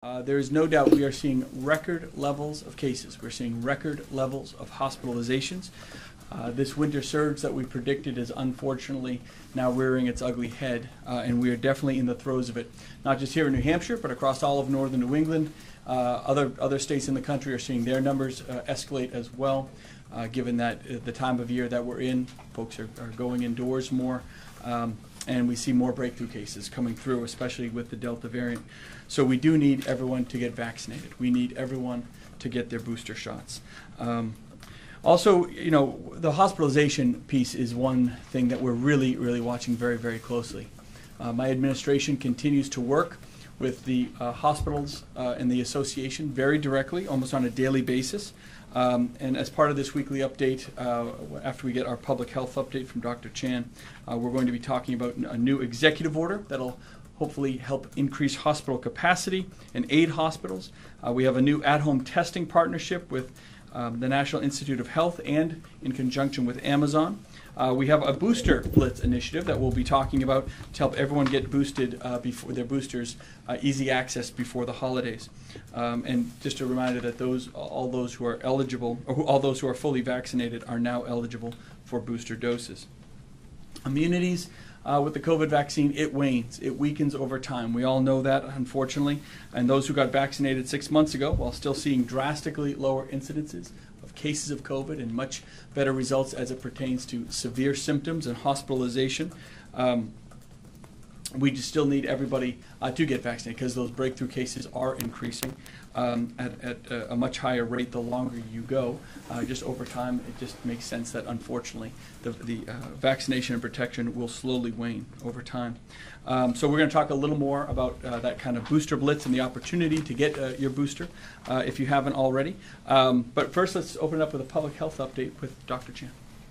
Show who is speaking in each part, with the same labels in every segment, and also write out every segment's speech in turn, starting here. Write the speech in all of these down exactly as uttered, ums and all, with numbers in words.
Speaker 1: Uh, there is no doubt we are seeing record levels of cases. We're seeing record levels of hospitalizations. Uh, this winter surge that we predicted is unfortunately now rearing its ugly head, uh, and we are definitely in the throes of it, not just here in New Hampshire, but across all of northern New England. Uh, other, other states in the country are seeing their numbers uh, escalate as well, uh, given that uh, the time of year that we're in, folks are, are going indoors more, um, and we see more breakthrough cases coming through, especially with the Delta variant. So we do need everyone to get vaccinated. We need everyone to get their booster shots. Um, Also, you know, the hospitalization piece is one thing that we're really, really watching very, very closely. Uh, my administration continues to work with the uh, hospitals uh, and the association very directly, almost on a daily basis. Um, and as part of this weekly update, uh, after we get our public health update from Doctor Chan, uh, we're going to be talking about a new executive order that'll hopefully help increase hospital capacity and aid hospitals. Uh, we have a new at-home testing partnership with Um, the National Institute of Health and in conjunction with Amazon. Uh, we have a booster blitz initiative that we'll be talking about to help everyone get boosted uh, before their boosters, uh, easy access before the holidays. Um, and just a reminder that those, all those who are eligible, or who, all those who are fully vaccinated are now eligible for booster doses. Immunities. Uh, with the COVID vaccine, it wanes. It weakens over time. We all know that, unfortunately. And those who got vaccinated six months ago, while still seeing drastically lower incidences of cases of COVID and much better results as it pertains to severe symptoms and hospitalization, um, we just still need everybody uh, to get vaccinated because those breakthrough cases are increasing um, at, at a, a much higher rate the longer you go. Uh, just over time, it just makes sense that unfortunately the, the uh, vaccination and protection will slowly wane over time. Um, so we're going to talk a little more about uh, that kind of booster blitz and the opportunity to get uh, your booster uh, if you haven't already. Um, but first, let's open it up with a public health update with Doctor Chan.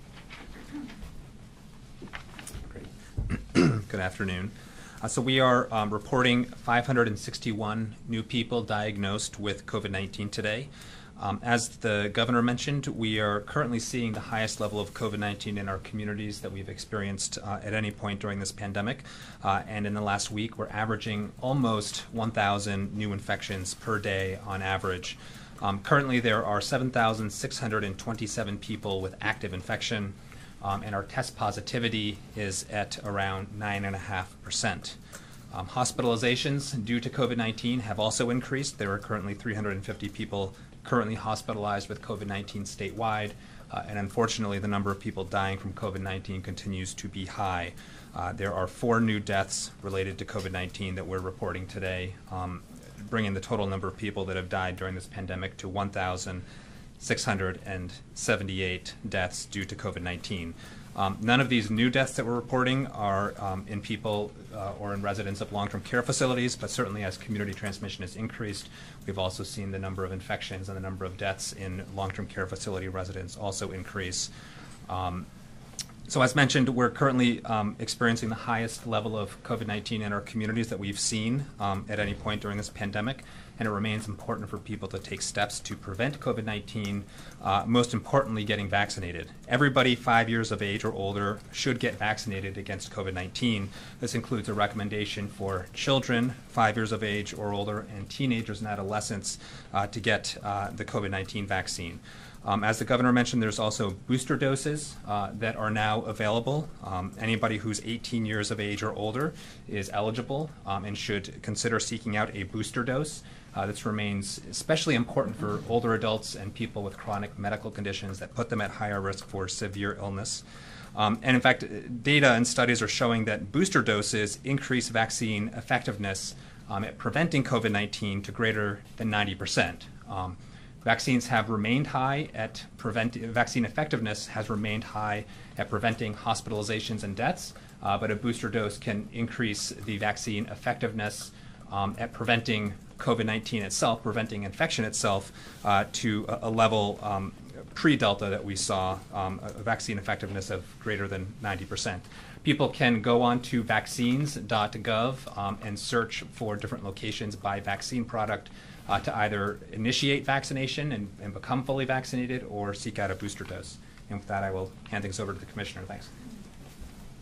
Speaker 2: Great. Good afternoon. Uh, so we are um, reporting five hundred sixty-one new people diagnosed with COVID nineteen today. Um, as the governor mentioned, we are currently seeing the highest level of COVID nineteen in our communities that we've experienced uh, at any point during this pandemic. Uh, and in the last week, we're averaging almost one thousand new infections per day on average. Um, currently, there are seven thousand six hundred twenty-seven people with active infection. Um, and our test positivity is at around nine point five percent. Um, hospitalizations due to COVID nineteen have also increased. There are currently three hundred fifty people currently hospitalized with COVID nineteen statewide, uh, and unfortunately the number of people dying from COVID nineteen continues to be high. Uh, there are four new deaths related to COVID nineteen that we're reporting today, um, bringing the total number of people that have died during this pandemic to one thousand six hundred seventy-eight deaths due to COVID nineteen. Um, none of these new deaths that we're reporting are um, in people uh, or in residents of long-term care facilities, but certainly as community transmission has increased, we've also seen the number of infections and the number of deaths in long-term care facility residents also increase. Um, So as mentioned, we're currently um, experiencing the highest level of COVID nineteen in our communities that we've seen um, at any point during this pandemic, and it remains important for people to take steps to prevent COVID nineteen, uh, most importantly getting vaccinated. Everybody five years of age or older should get vaccinated against COVID nineteen. This includes a recommendation for children five years of age or older and teenagers and adolescents uh, to get uh, the COVID nineteen vaccine. Um, as the governor mentioned, there's also booster doses uh, that are now available. Um, anybody who's eighteen years of age or older is eligible um, and should consider seeking out a booster dose. Uh, this remains especially important for older adults and people with chronic medical conditions that put them at higher risk for severe illness. Um, and in fact, data and studies are showing that booster doses increase vaccine effectiveness um, at preventing COVID nineteen to greater than ninety percent. Um, Vaccines have remained high at prevent vaccine effectiveness has remained high at preventing hospitalizations and deaths, uh, but a booster dose can increase the vaccine effectiveness um, at preventing COVID nineteen itself, preventing infection itself, uh, to a, a level um, pre-Delta that we saw, um, a vaccine effectiveness of greater than ninety percent. People can go on to vaccines dot gov um, and search for different locations by vaccine product uh, to either initiate vaccination and, and become fully vaccinated or seek out a booster dose. And with that, I will hand things over to the Commissioner. Thanks.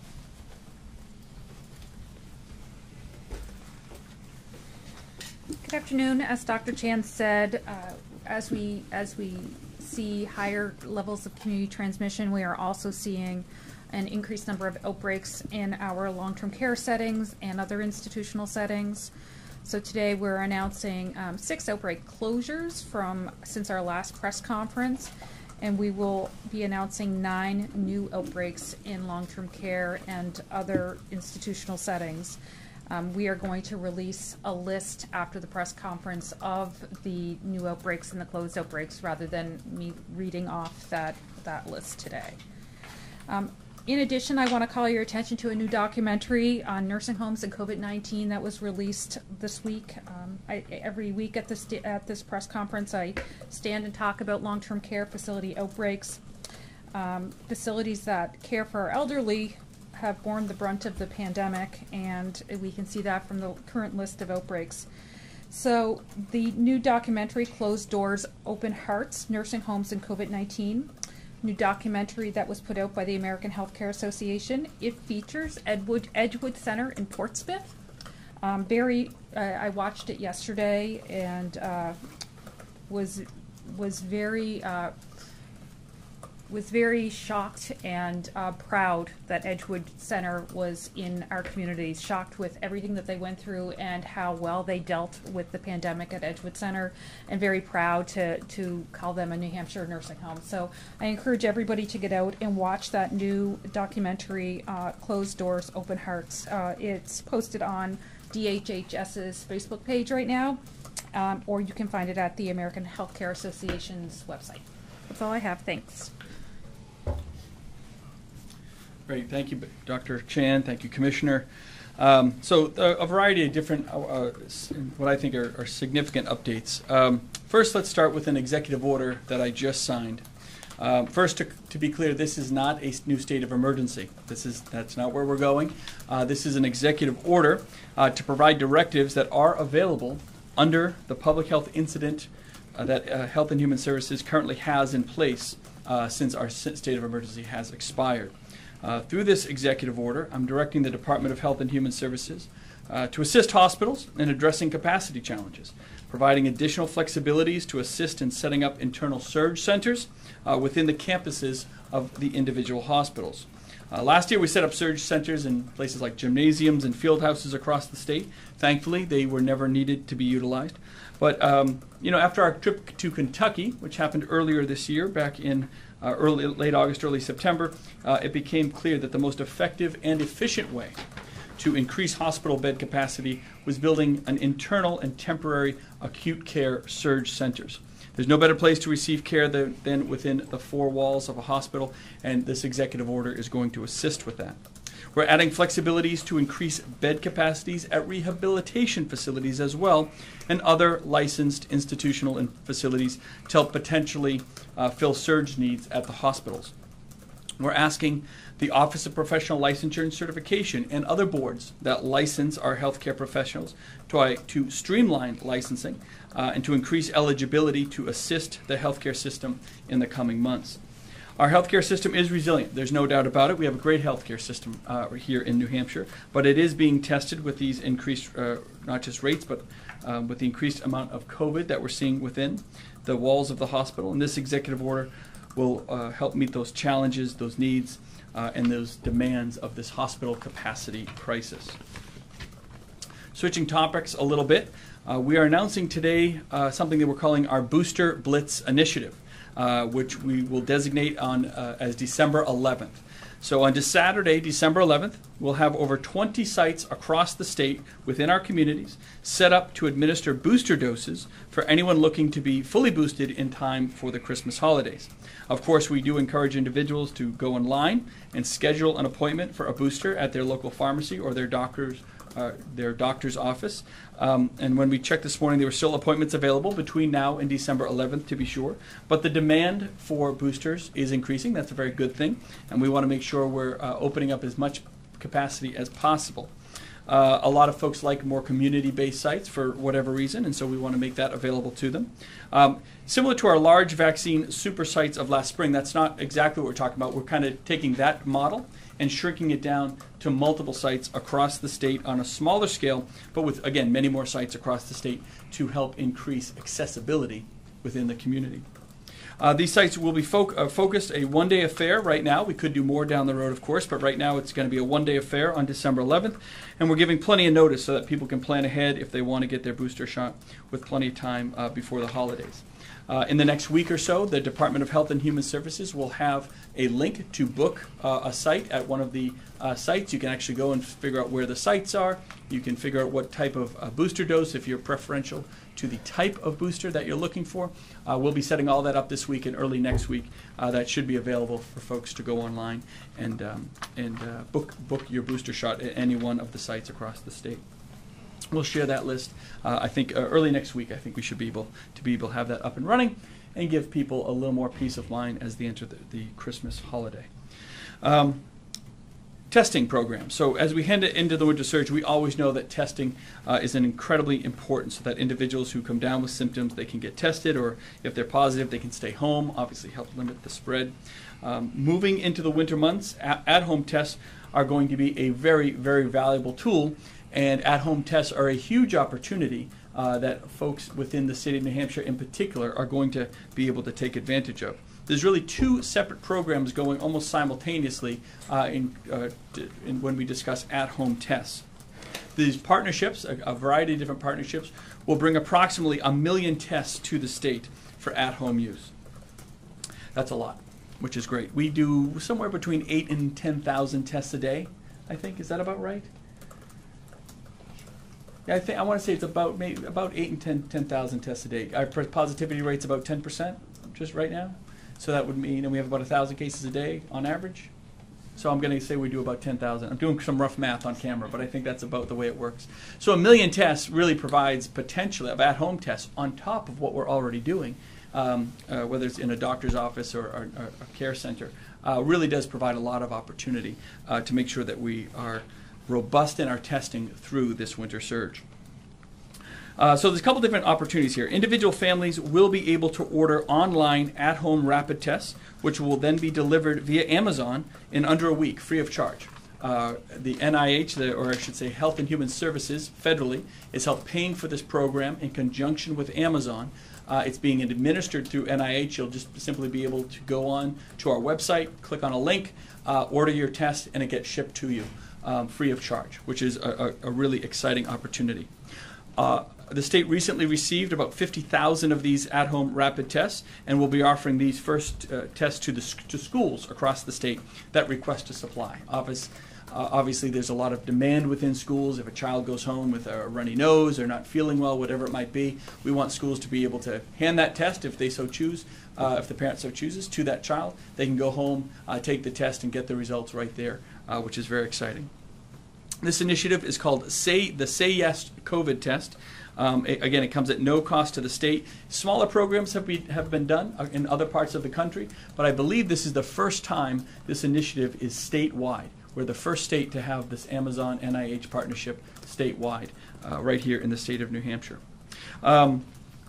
Speaker 3: Good Good afternoon. As Doctor Chan said, uh, as we as we see higher levels of community transmission, we are also seeing an increased number of outbreaks in our long-term care settings and other institutional settings. So today we're announcing um, six outbreak closures from since our last press conference, and we will be announcing nine new outbreaks in long-term care and other institutional settings. Um, we are going to release a list after the press conference of the new outbreaks and the closed outbreaks rather than me reading off that, that list today. Um, in addition, I want to call your attention to a new documentary on nursing homes and COVID nineteen that was released this week. Um, I, every week at this, at this press conference, I stand and talk about long-term care facility outbreaks. Um, facilities that care for our elderly have borne the brunt of the pandemic, and we can see that from the current list of outbreaks. So the new documentary, Closed Doors, Open Hearts, Nursing Homes and COVID nineteen, new documentary that was put out by the American Healthcare Association. It features Edgewood, Edgewood Center in Portsmouth. Um, Barry, uh, I watched it yesterday and uh, was was very uh, was very shocked and uh, proud that Edgewood Center was in our communities, shocked with everything that they went through and how well they dealt with the pandemic at Edgewood Center, and very proud to, to call them a New Hampshire nursing home. So I encourage everybody to get out and watch that new documentary, uh, Closed Doors, Open Hearts. Uh, it's posted on D H H S's Facebook page right now, um, or you can find it at the American Healthcare Association's website. That's all I have. Thanks.
Speaker 1: Great, thank you, Doctor Chan. Thank you, Commissioner. Um, so uh, a variety of different, uh, uh, what I think are, are significant updates. Um, first, let's start with an executive order that I just signed. Um, first, to, to be clear, this is not a new state of emergency. This is that's not where we're going. Uh, this is an executive order uh, to provide directives that are available under the public health incident uh, that uh, Health and Human Services currently has in place uh, since our state of emergency has expired. Uh, through this executive order, I'm directing the Department of Health and Human Services uh, to assist hospitals in addressing capacity challenges, providing additional flexibilities to assist in setting up internal surge centers uh, within the campuses of the individual hospitals. Uh, last year, we set up surge centers in places like gymnasiums and field houses across the state. Thankfully, they were never needed to be utilized. But, um, you know, after our trip to Kentucky, which happened earlier this year, back in uh, early, late August, early September, uh, it became clear that the most effective and efficient way to increase hospital bed capacity was building an internal and temporary acute care surge centers. There's no better place to receive care than, than within the four walls of a hospital, and this executive order is going to assist with that. We're adding flexibilities to increase bed capacities at rehabilitation facilities as well, and other licensed institutional facilities to help potentially uh, fill surge needs at the hospitals. We're asking the Office of Professional Licensure and Certification and other boards that license our healthcare professionals to, uh, to streamline licensing uh, and to increase eligibility to assist the healthcare system in the coming months. Our healthcare system is resilient. There's no doubt about it. We have a great healthcare system uh, here in New Hampshire, but it is being tested with these increased, uh, not just rates, but uh, with the increased amount of COVID that we're seeing within the walls of the hospital. And this executive order will uh, help meet those challenges, those needs, uh, and those demands of this hospital capacity crisis. Switching topics a little bit, uh, we are announcing today uh, something that we're calling our Booster Blitz Initiative, uh, which we will designate on uh, as December eleventh. So on Saturday, December eleventh, we'll have over twenty sites across the state within our communities set up to administer booster doses for anyone looking to be fully boosted in time for the Christmas holidays. Of course, we do encourage individuals to go online and schedule an appointment for a booster at their local pharmacy or their doctor's Uh, their doctor's office. Um, and when we checked this morning, there were still appointments available between now and December eleventh, to be sure. But the demand for boosters is increasing. That's a very good thing. And we want to make sure we're uh, opening up as much capacity as possible. Uh, a lot of folks like more community-based sites for whatever reason, and so we want to make that available to them. Um, similar to our large vaccine super sites of last spring, that's not exactly what we're talking about. We're kind of taking that model and shrinking it down to multiple sites across the state on a smaller scale, but with, again, many more sites across the state to help increase accessibility within the community. Uh, these sites will be fo uh, focused a one-day affair right now. We could do more down the road, of course, but right now it's going to be a one-day affair on December eleventh, and we're giving plenty of notice so that people can plan ahead if they want to get their booster shot with plenty of time uh, before the holidays. Uh, in the next week or so, the Department of Health and Human Services will have a link to book uh, a site at one of the uh, sites. You can actually go and figure out where the sites are. You can figure out what type of uh, booster dose, if you're preferential to the type of booster that you're looking for. Uh, we'll be setting all that up this week and early next week. Uh, that should be available for folks to go online and, um, and uh, book, book your booster shot at any one of the sites across the state. We'll share that list. Uh, I think uh, early next week. I think we should be able to be able to have that up and running, and give people a little more peace of mind as they enter the, the Christmas holiday. Um, testing program. So as we head into the winter surge, we always know that testing uh, is an incredibly important, so that individuals who come down with symptoms, they can get tested, or if they're positive, they can stay home. Obviously, help limit the spread. Um, moving into the winter months, at-home tests are going to be a very, very valuable tool. And at-home tests are a huge opportunity uh, that folks within the state of New Hampshire in particular are going to be able to take advantage of. There's really two separate programs going almost simultaneously uh, in, uh, in when we discuss at-home tests. These partnerships, a, a variety of different partnerships, will bring approximately a million tests to the state for at-home use. That's a lot, which is great. We do somewhere between eight and ten thousand tests a day, I think. Is that about right? Yeah, I think I want to say it's about maybe about eight and ten ten thousand tests a day. Our positivity rate's about ten percent just right now, so that would mean, and we have about a thousand cases a day on average. So I'm going to say we do about ten thousand. I'm doing some rough math on camera, but I think that's about the way it works. So a million tests really provides potentially of at-home tests on top of what we're already doing, um, uh, whether it's in a doctor's office or, or, or a care center. Uh, really does provide a lot of opportunity uh, to make sure that we are robust in our testing through this winter surge. Uh, so there's a couple different opportunities here. Individual families will be able to order online at-home rapid tests, which will then be delivered via Amazon in under a week, free of charge. Uh, the N I H, the, or I should say Health and Human Services, federally, is help paying for this program in conjunction with Amazon. Uh, it's being administered through N I H. You'll just simply be able to go on to our website, click on a link, uh, order your test, and it gets shipped to you. Um, free of charge, which is a, a, a really exciting opportunity. Uh, the state recently received about fifty thousand of these at-home rapid tests, and will be offering these first uh, tests to, the, to schools across the state that request a supply. Obvious, uh, obviously, there's a lot of demand within schools. If a child goes home with a runny nose or not feeling well, whatever it might be, we want schools to be able to hand that test, if they so choose, uh, if the parent so chooses, to that child. They can go home, uh, take the test, and get the results right there. Uh, which is very exciting. This initiative is called Say the Say Yes COVID Test. Um, it, again, it comes at no cost to the state. Smaller programs have, be, have been done in other parts of the country, but I believe this is the first time this initiative is statewide. We're the first state to have this Amazon N I H partnership statewide, uh, right here in the state of New Hampshire. Um,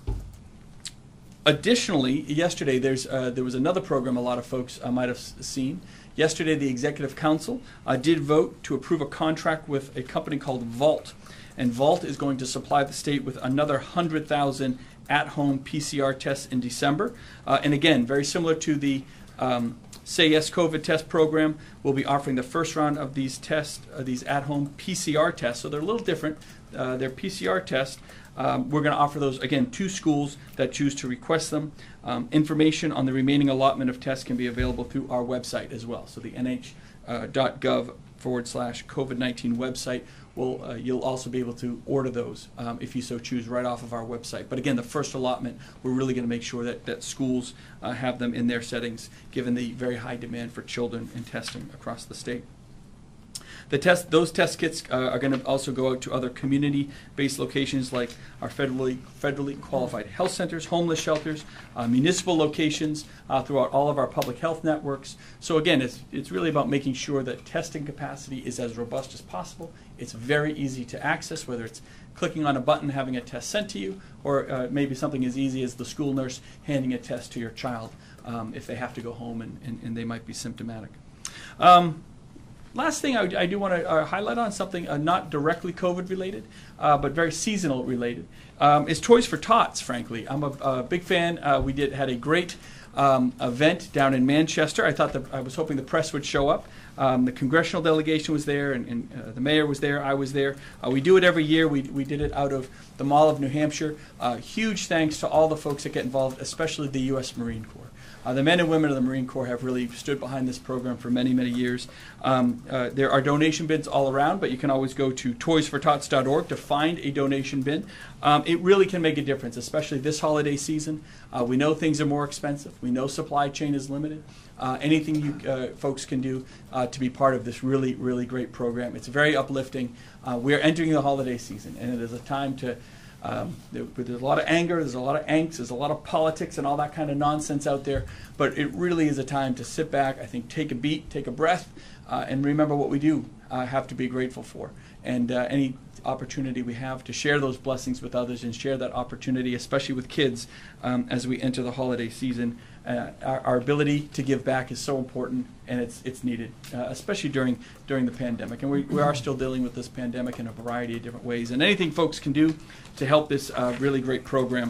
Speaker 1: Additionally, yesterday there's, uh, there was another program a lot of folks uh, might have seen. Yesterday, the Executive Council uh, did vote to approve a contract with a company called Vault. And Vault is going to supply the state with another one hundred thousand at-home P C R tests in December. Uh, and again, very similar to the um, Say Yes COVID test program, we'll be offering the first round of these tests, uh, these at-home P C R tests. So they're a little different. Uh, they're P C R tests. Um, we're going to offer those, again, to schools that choose to request them. Um, information on the remaining allotment of tests can be available through our website as well. So the N H dot gov forward slash COVID nineteen website, will, uh, you'll also be able to order those um, if you so choose right off of our website. But again, the first allotment, we're really going to make sure that, that schools uh, have them in their settings, given the very high demand for children in testing across the state. The test, those test kits uh, are going to also go out to other community-based locations like our federally, federally qualified health centers, homeless shelters, uh, municipal locations uh, throughout all of our public health networks. So again, it's, it's really about making sure that testing capacity is as robust as possible. It's very easy to access, whether it's clicking on a button, having a test sent to you, or uh, maybe something as easy as the school nurse handing a test to your child um, if they have to go home and, and, and they might be symptomatic. Um, last thing I, I do want to uh, highlight on something uh, not directly COVID related, uh, but very seasonal related, um, is Toys for Tots. Frankly, I'm a, a big fan. Uh, we did had a great um, event down in Manchester. I thought that I was hoping the press would show up. Um, the congressional delegation was there, and, and uh, the mayor was there. I was there. Uh, we do it every year. We we did it out of the Mall of New Hampshire. Uh, huge thanks to all the folks that get involved, especially the U S Marine Corps. Uh, the men and women of the Marine Corps have really stood behind this program for many, many years. Um, uh, there are donation bins all around, but you can always go to toys for tots dot org to find a donation bin. Um, it really can make a difference, especially this holiday season. Uh, we know things are more expensive. We know supply chain is limited. Uh, anything you uh, folks can do uh, to be part of this really, really great program. It's very uplifting. Uh, we are entering the holiday season, and it is a time to Um, there, there's a lot of anger, there's a lot of angst, there's a lot of politics and all that kind of nonsense out there, but it really is a time to sit back, I think, take a beat, take a breath, uh, and remember what we do uh, have to be grateful for. And uh, any opportunity we have to share those blessings with others and share that opportunity, especially with kids, um, as we enter the holiday season. Uh, our, our ability to give back is so important, and it's it's needed, uh, especially during during the pandemic. And we, we are still dealing with this pandemic in a variety of different ways. And anything folks can do to help this uh, really great program,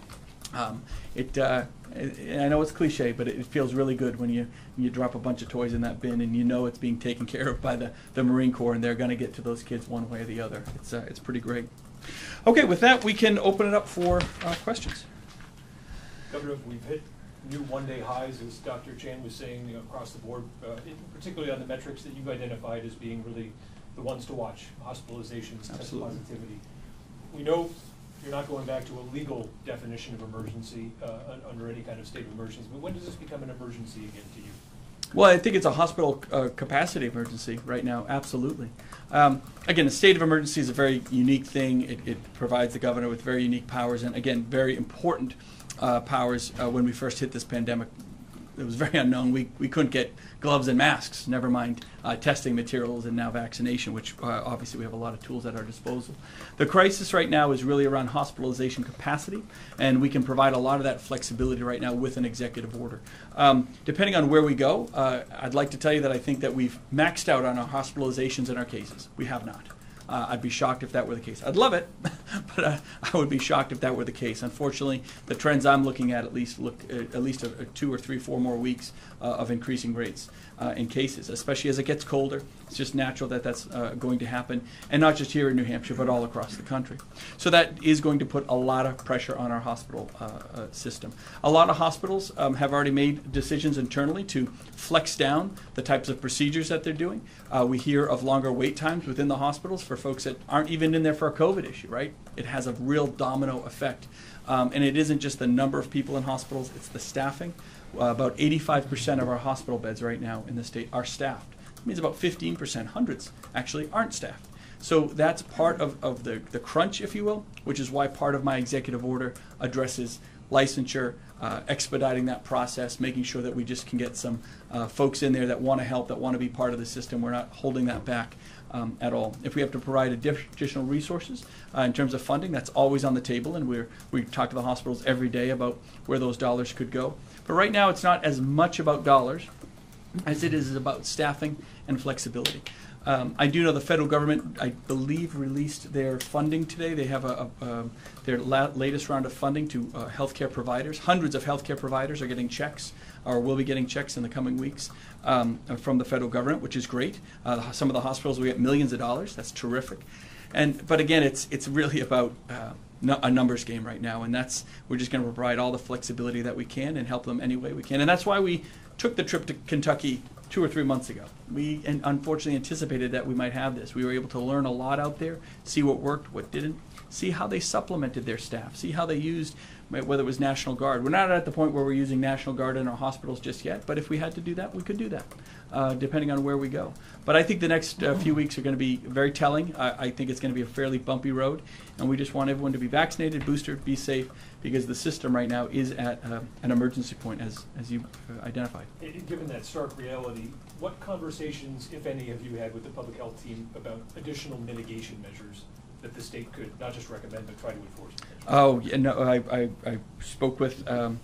Speaker 1: um, it, uh, it I know it's cliche, but it, it feels really good when you when you drop a bunch of toys in that bin and you know it's being taken care of by the, the Marine Corps, and they're going to get to those kids one way or the other. It's uh, it's pretty great. Okay, with that, we can open it up for uh, questions.
Speaker 4: Governor, we've hit new one-day highs, as Doctor Chan was saying, you know, across the board, uh, in, particularly on the metrics that you've identified as being really the ones to watch: hospitalizations, test positivity. We know you're not going back to a legal definition of emergency uh, under any kind of state of emergency, but when does this become an emergency again to you?
Speaker 1: Well, I think it's a hospital uh, capacity emergency right now, absolutely. Um, again, a state of emergency is a very unique thing. It, it provides the governor with very unique powers, and again, very important uh, powers. Uh, when we first hit this pandemic, it was very unknown. We, we couldn't get gloves and masks, never mind uh, testing materials and now vaccination, which uh, obviously we have a lot of tools at our disposal. The crisis right now is really around hospitalization capacity, and we can provide a lot of that flexibility right now with an executive order. Um, depending on where we go, uh, I'd like to tell you that I think that we've maxed out on our hospitalizations and our cases. We have not. Uh, I'd be shocked if that were the case. I'd love it, but uh, I would be shocked if that were the case. Unfortunately, the trends I'm looking at at least look uh, at least a, a two or three, four more weeks uh, of increasing rates uh, in cases, especially as it gets colder. It's just natural that that's uh, going to happen, and not just here in New Hampshire, but all across the country. So that is going to put a lot of pressure on our hospital uh, uh, system. A lot of hospitals um, have already made decisions internally to flex down the types of procedures that they're doing. Uh, we hear of longer wait times within the hospitals for folks that aren't even in there for a COVID issue, right? It has a real domino effect. Um, and it isn't just the number of people in hospitals, it's the staffing. Uh, about eighty-five percent of our hospital beds right now in the state are staffed. That means about fifteen percent, hundreds, actually aren't staffed. So that's part of, of the, the crunch, if you will, which is why part of my executive order addresses licensure, uh, expediting that process, making sure that we just can get some uh, folks in there that want to help, that want to be part of the system. We're not holding that back um, at all. If we have to provide additional resources uh, in terms of funding, that's always on the table, and we're, we talk to the hospitals every day about where those dollars could go. But right now, it's not as much about dollars as it is about staffing and flexibility. Um, I do know the federal government, I believe, released their funding today. They have a, a, a, their la latest round of funding to uh, healthcare providers. Hundreds of healthcare providers are getting checks, or will be getting checks in the coming weeks um, from the federal government, which is great. Uh, some of the hospitals will get millions of dollars. That's terrific. And but again, it's it's really about uh, no, a numbers game right now, and that's we're just going to provide all the flexibility that we can and help them any way we can. And that's why we took the trip to Kentucky two or three months ago. We and unfortunately anticipated that we might have this. We were able to learn a lot out there, see what worked, what didn't, see how they supplemented their staff, see how they used, whether it was National Guard. We're not at the point where we're using National Guard in our hospitals just yet, but if we had to do that, we could do that, uh, depending on where we go. But I think the next uh, few weeks are going to be very telling. I, I think it's going to be a fairly bumpy road, and we just want everyone to be vaccinated, boosted, be safe, because the system right now is at uh, an emergency point, as, as you uh, identified.
Speaker 4: Given that stark reality, what conversations, if any, have you had with the public health team about additional mitigation measures that the state could not just recommend but try to enforce?
Speaker 1: Oh, yeah, no, I, I, I spoke with um,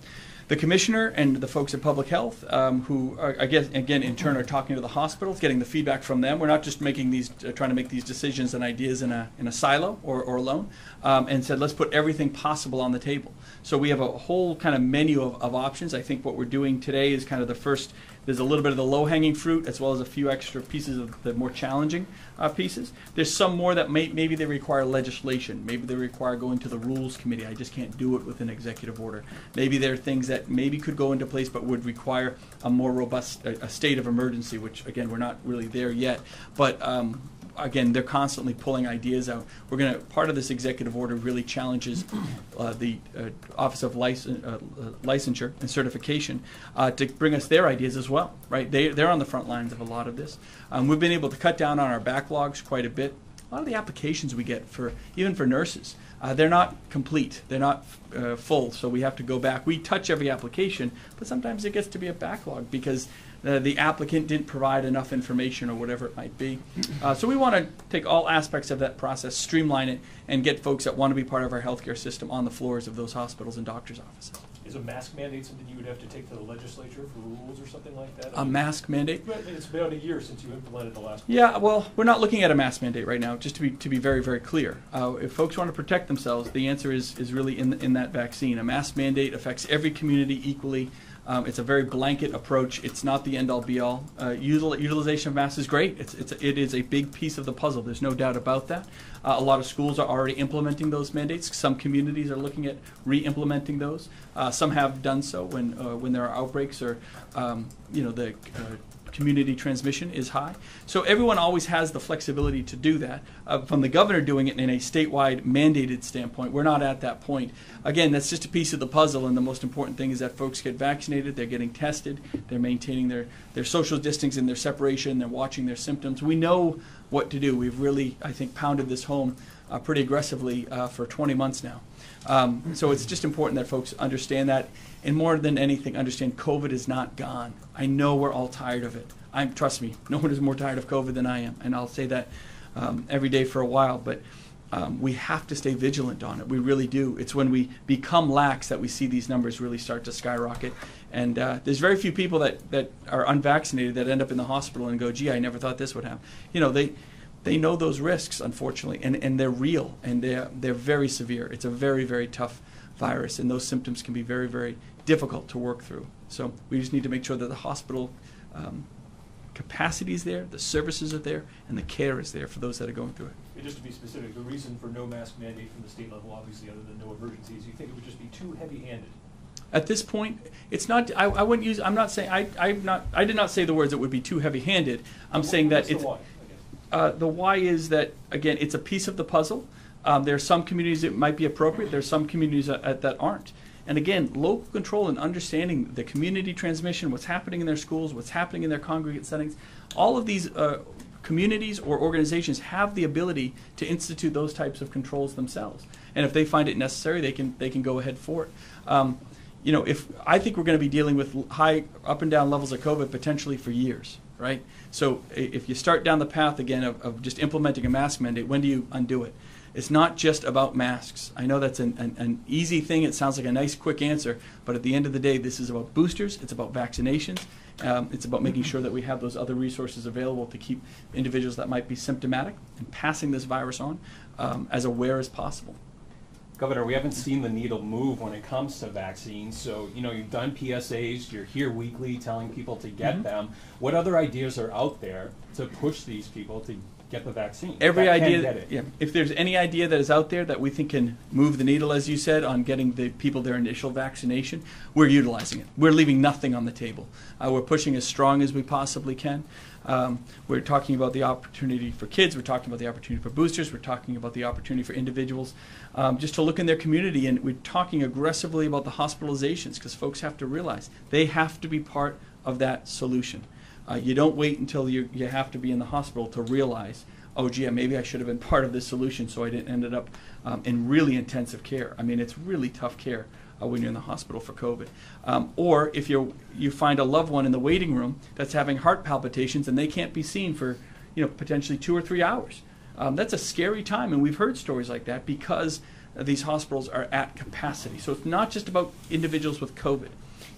Speaker 1: the commissioner and the folks at public health, um, who are, I guess, again, in turn, are talking to the hospitals, getting the feedback from them. We're not just making these, uh, trying to make these decisions and ideas in a in a silo or, or alone, um, and said let's put everything possible on the table. So we have a whole kind of menu of, of options. I think what we're doing today is kind of the first. There's a little bit of the low-hanging fruit, as well as a few extra pieces of the more challenging uh, pieces. There's some more that may, maybe they require legislation. Maybe they require going to the rules committee. I just can't do it with an executive order. Maybe there are things that maybe could go into place, but would require a more robust a, a state of emergency, which, again, we're not really there yet. But um, again, they're constantly pulling ideas out. We're going to, part of this executive order really challenges uh, the uh, Office of Licen uh, Licensure and Certification uh, to bring us their ideas as well, right? They, they're on the front lines of a lot of this. Um, we've been able to cut down on our backlogs quite a bit. A lot of the applications we get for, even for nurses, uh, they're not complete. They're not uh, full, so we have to go back. We touch every application, but sometimes it gets to be a backlog because Uh, the applicant didn't provide enough information or whatever it might be. Uh, so we want to take all aspects of that process, streamline it, and get folks that want to be part of our healthcare system on the floors of those hospitals and doctors' offices.
Speaker 4: Is a mask mandate something you would have to take to the legislature for rules or something like that?
Speaker 1: A mask mandate?
Speaker 4: It's about a year since you implemented the last one.
Speaker 1: Yeah, well, we're not looking at a mask mandate right now, just to be to be very, very clear. Uh, if folks want to protect themselves, the answer is, is really in, in that vaccine. A mask mandate affects every community equally. Um, it's a very blanket approach. It's not the end-all, be-all. Uh, util utilization of masks is great. It's, it's, it is a big piece of the puzzle. There's no doubt about that. Uh, a lot of schools are already implementing those mandates. Some communities are looking at re-implementing those. Uh, some have done so when uh, when there are outbreaks or um, you know the uh, community transmission is high. So everyone always has the flexibility to do that. Uh, from the governor doing it in a statewide mandated standpoint, we're not at that point. Again, that's just a piece of the puzzle, and the most important thing is that folks get vaccinated, they're getting tested, they're maintaining their, their social distancing, their separation, they're watching their symptoms. We know what to do. We've really, I think, pounded this home uh, pretty aggressively uh, for twenty months now. Um, so it's just important that folks understand that, and more than anything, understand COVID is not gone. I know we're all tired of it. I'm, trust me, no one is more tired of COVID than I am, and I'll say that um, every day for a while, but um, we have to stay vigilant on it. We really do. It's when we become lax that we see these numbers really start to skyrocket, and uh, there's very few people that, that are unvaccinated that end up in the hospital and go, gee, I never thought this would happen. You know, they They know those risks, unfortunately, and, and they're real, and they're, they're very severe. It's a very, very tough virus, and those symptoms can be very, very difficult to work through. So we just need to make sure that the hospital um, capacity is there, the services are there, and the care is there for those that are going through it.
Speaker 4: And just to be specific, the reason for no mask mandate from the state level, obviously, other than no emergencies, you think it would just be too heavy-handed?
Speaker 1: At this point, it's not. I, I wouldn't use. I'm not saying. I. I'm not. I did not say the words. It would be too heavy-handed. I'm
Speaker 4: What,
Speaker 1: saying that
Speaker 4: what's
Speaker 1: it's.
Speaker 4: The why?
Speaker 1: Uh, the why is that, again, it's a piece of the puzzle. Um, there are some communities that might be appropriate. There are some communities that, that aren't. And again, local control and understanding the community transmission, what's happening in their schools, what's happening in their congregate settings, all of these uh, communities or organizations have the ability to institute those types of controls themselves. And if they find it necessary, they can, they can go ahead for it. Um, you know, if I think we're going to be dealing with high up and down levels of COVID potentially for years. Right? So if you start down the path again of, of just implementing a mask mandate, when do you undo it? It's not just about masks. I know that's an, an, an easy thing. It sounds like a nice, quick answer. But at the end of the day, this is about boosters. It's about vaccinations. Um, it's about making sure that we have those other resources available to keep individuals that might be symptomatic and passing this virus on um, as aware as possible.
Speaker 5: Governor, we haven't seen the needle move when it comes to vaccines. So, you know, you've done P S As, you're here weekly telling people to get mm-hmm. them. What other ideas are out there to push these people to get the vaccine?
Speaker 1: Every
Speaker 5: that
Speaker 1: idea,
Speaker 5: can get it.
Speaker 1: Yeah. If there's any idea that is out there that we think can move the needle, as you said, on getting the people their initial vaccination, we're utilizing it. We're leaving nothing on the table. Uh, we're pushing as strong as we possibly can. Um, we're talking about the opportunity for kids. We're talking about the opportunity for boosters. We're talking about the opportunity for individuals um, just to look in their community. And we're talking aggressively about the hospitalizations because folks have to realize they have to be part of that solution. Uh, you don't wait until you, you have to be in the hospital to realize, oh, gee, maybe I should have been part of this solution so I didn't end up um, in really intensive care. I mean, it's really tough care uh, when you're in the hospital for COVID. Um, or if you you find a loved one in the waiting room that's having heart palpitations and they can't be seen for, you know, potentially two or three hours. Um, that's a scary time, and we've heard stories like that because uh, these hospitals are at capacity. So it's not just about individuals with COVID.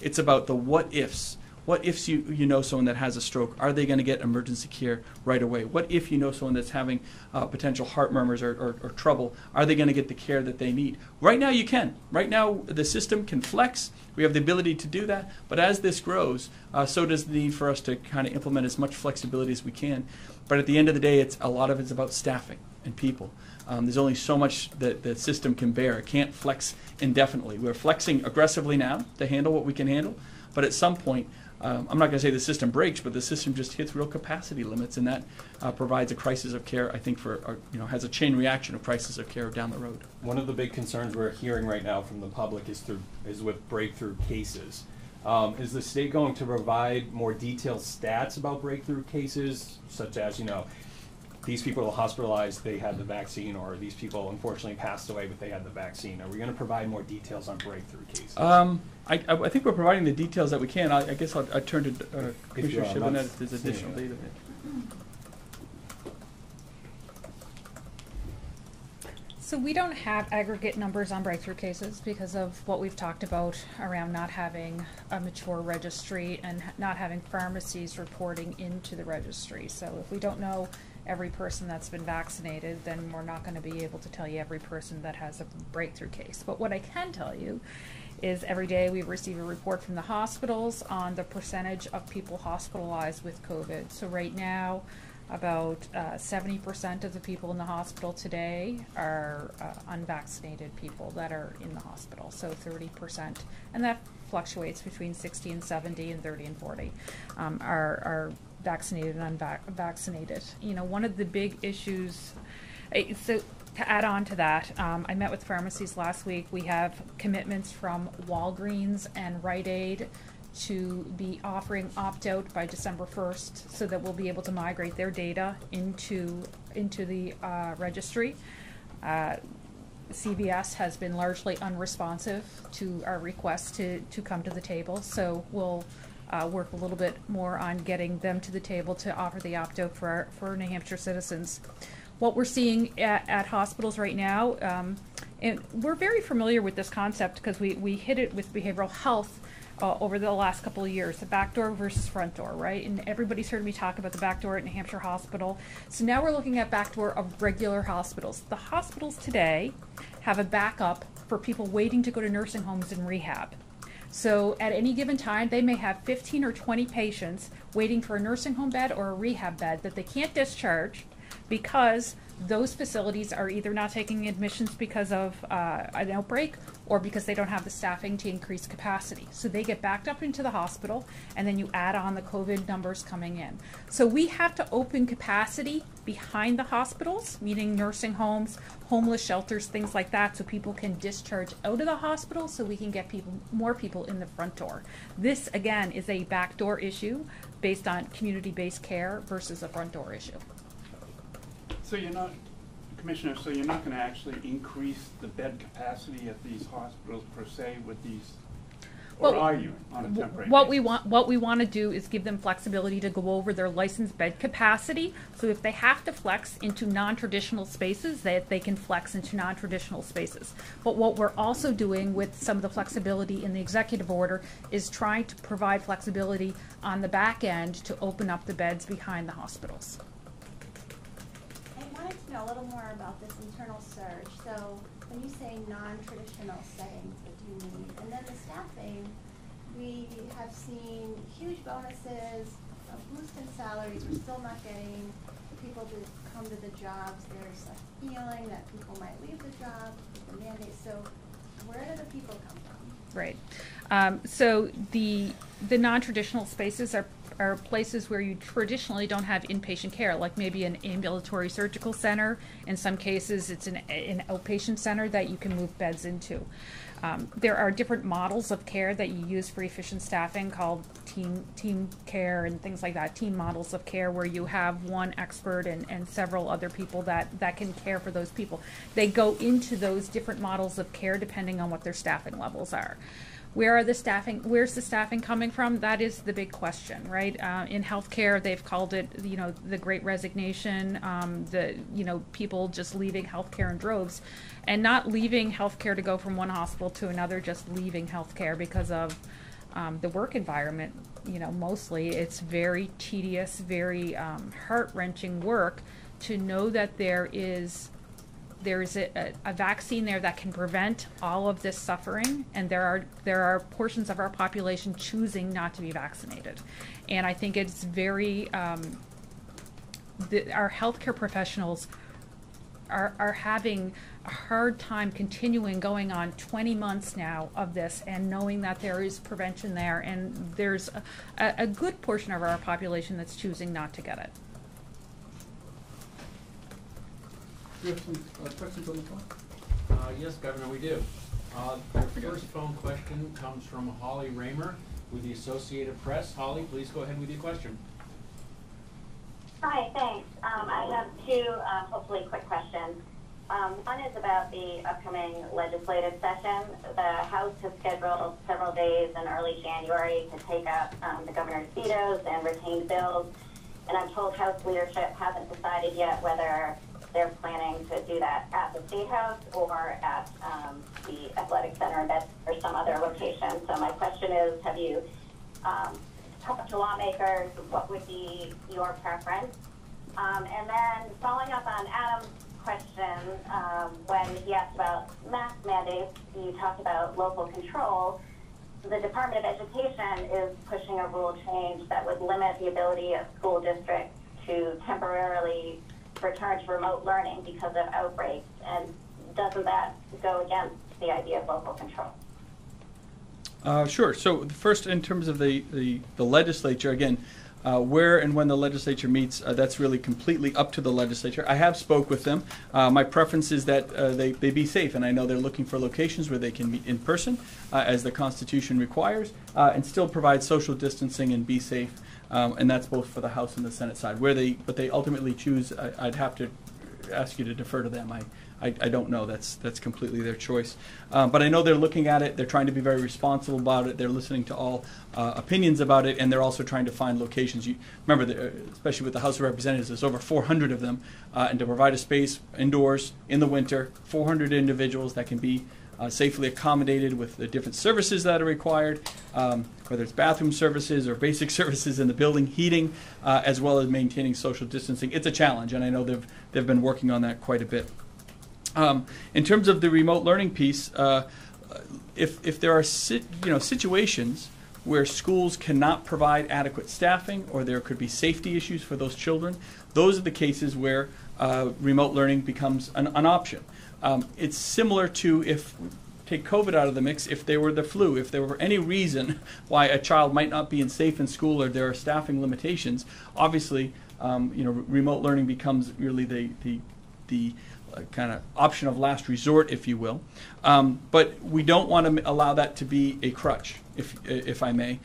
Speaker 1: It's about the what ifs. What if you, you know someone that has a stroke? Are they going to get emergency care right away? What if you know someone that's having uh, potential heart murmurs or, or, or trouble? Are they going to get the care that they need? Right now you can. Right now the system can flex. We have the ability to do that. But as this grows, uh, so does the need for us to kind of implement as much flexibility as we can. But at the end of the day, it's a lot of it's about staffing and people. Um, there's only so much that the system can bear. It can't flex indefinitely. We're flexing aggressively now to handle what we can handle. But at some point, Um, I'm not going to say the system breaks, but the system just hits real capacity limits, and that uh, provides a crisis of care, I think, for, uh, you know, has a chain reaction of crisis of care down the road.
Speaker 5: One of the big concerns we're hearing right now from the public is through is with breakthrough cases. Um, is the state going to provide more detailed stats about breakthrough cases, such as, you know, these people are hospitalized, they had the vaccine, or these people unfortunately passed away, but they had the vaccine? Are we going to provide more details on breakthrough cases?
Speaker 1: Um, I, I think we're providing the details that we can. I, I guess I'll, I'll turn to uh, Commissioner
Speaker 5: uh,
Speaker 1: Shibboleth
Speaker 5: not
Speaker 1: if there's
Speaker 5: seeing
Speaker 1: additional
Speaker 5: it.
Speaker 1: data.
Speaker 3: So we don't have aggregate numbers on breakthrough cases because of what we've talked about around not having a mature registry and not having pharmacies reporting into the registry. So if we don't know every person that's been vaccinated, then we're not going to be able to tell you every person that has a breakthrough case. But what I can tell you is every day we receive a report from the hospitals on the percentage of people hospitalized with COVID. So right now, about uh, seventy percent of the people in the hospital today are uh, unvaccinated people that are in the hospital, so thirty percent. And that fluctuates between sixty and seventy and thirty and forty um, are, are vaccinated and unvaccinated. You know, one of the big issues, so to add on to that, um, I met with pharmacies last week. We have commitments from Walgreens and Rite Aid to be offering opt-out by December first so that we'll be able to migrate their data into, into the uh, registry. Uh, C V S has been largely unresponsive to our requests to, to come to the table, so we'll uh, work a little bit more on getting them to the table to offer the opt-out for, our, for New Hampshire citizens. What we're seeing at, at hospitals right now, um, and we're very familiar with this concept because we, we hit it with behavioral health uh, over the last couple of years, the back door versus front door, right? And everybody's heard me talk about the back door at New Hampshire Hospital. So now we're looking at back door of regular hospitals. The hospitals today have a backup for people waiting to go to nursing homes and rehab. So at any given time, they may have fifteen or twenty patients waiting for a nursing home bed or a rehab bed that they can't discharge because those facilities are either not taking admissions because of uh, an outbreak or because they don't have the staffing to increase capacity. So they get backed up into the hospital, and then you add on the COVID numbers coming in. So we have to open capacity behind the hospitals, meaning nursing homes, homeless shelters, things like that, so people can discharge out of the hospital so we can get people, more people in the front door. This, again, is a backdoor issue based on community-based care versus a front door issue.
Speaker 6: So you're not, Commissioner, so you're not going to actually increase the bed capacity at these hospitals per se with these, or
Speaker 3: Well,
Speaker 6: are you on a temporary
Speaker 3: What
Speaker 6: basis?
Speaker 3: we want, what we want to do is give them flexibility to go over their licensed bed capacity. So if they have to flex into non-traditional spaces, that they can flex into non-traditional spaces. But what we're also doing with some of the flexibility in the executive order is trying to provide flexibility on the back end to open up the beds behind the hospitals.
Speaker 7: I wanted to know a little more about this internal surge. So when you say non-traditional settings, what do you mean? And then the staffing, we have seen huge bonuses, a boost in salaries. We're still not getting people to come to the jobs. There's a feeling that people might leave the job with the mandate. So where do the people come from?
Speaker 3: Right. Um, so the the non-traditional spaces are are places where you traditionally don't have inpatient care, like maybe an ambulatory surgical center. In some cases, it's an, an outpatient center that you can move beds into. Um, there are different models of care that you use for efficient staffing called team team care and things like that, team models of care where you have one expert and, and several other people that, that can care for those people. They go into those different models of care depending on what their staffing levels are. Where are the staffing? Where's the staffing coming from? That is the big question, right? Uh, in healthcare, they've called it, you know, the Great Resignation. Um, the, you know, people just leaving healthcare in droves, and not leaving healthcare to go from one hospital to another, just leaving healthcare because of um, the work environment, you know, mostly it's very tedious, very um, heart-wrenching work to know that there is there's a, a, a vaccine there that can prevent all of this suffering, and there are there are portions of our population choosing not to be vaccinated. And I think it's very um, the, our healthcare professionals are, are having a hard time continuing going on twenty months now of this, and knowing that there is prevention there, and there's a, a good portion of our population that's choosing not to get it.
Speaker 1: Do you have some uh, questions on the phone?
Speaker 8: Uh, yes, Governor, we do. Uh, our first phone question comes from Holly Raymer with the Associated Press. Holly, please go ahead with your question.
Speaker 9: Hi, thanks. Um, I have two, um, hopefully quick questions. Um, one is about the upcoming legislative session. The House has scheduled several days in early January to take up um, the governor's vetoes and retained bills. And I'm told House leadership hasn't decided yet whether they're planning to do that at the State House or at um, the Athletic Center in Bedford or some other location. So my question is, have you um, talked to lawmakers? What would be your preference? Um, and then following up on Adam's question, um, when he asked about mask mandates, you talked about local control. The Department of Education is pushing a rule change that would limit the ability of school districts to temporarily return to remote learning because of outbreaks, and doesn't that go against the idea of local control?
Speaker 1: Uh, sure. So first, in terms of the, the, the legislature, again, uh, where and when the legislature meets, uh, that's really completely up to the legislature. I have spoke with them. Uh, my preference is that uh, they, they be safe, and I know they're looking for locations where they can meet in person, uh, as the Constitution requires, uh, and still provide social distancing and be safe. Um, and that's both for the House and the Senate side. Where they, what they ultimately choose, I, I'd have to ask you to defer to them. I, I, I don't know. That's that's completely their choice. Um, but I know they're looking at it. They're trying to be very responsible about it. They're listening to all uh, opinions about it, and they're also trying to find locations. You remember, the, especially with the House of Representatives, there's over four hundred of them, uh, and to provide a space indoors in the winter, four hundred individuals that can be Uh, safely accommodated with the different services that are required, um, whether it's bathroom services or basic services in the building, heating, uh, as well as maintaining social distancing. It's a challenge, and I know they've they've been working on that quite a bit. Um, in terms of the remote learning piece, uh, if if there are si- you know situations where schools cannot provide adequate staffing, or there could be safety issues for those children, those are the cases where uh, remote learning becomes an, an option. Um, it's similar to, if take COVID out of the mix, if there were the flu, if there were any reason why a child might not be in safe in school, or there are staffing limitations, obviously, um, you know, remote learning becomes really the the the uh, kind of option of last resort, if you will. Um, but we don't want to allow that to be a crutch, if if I may.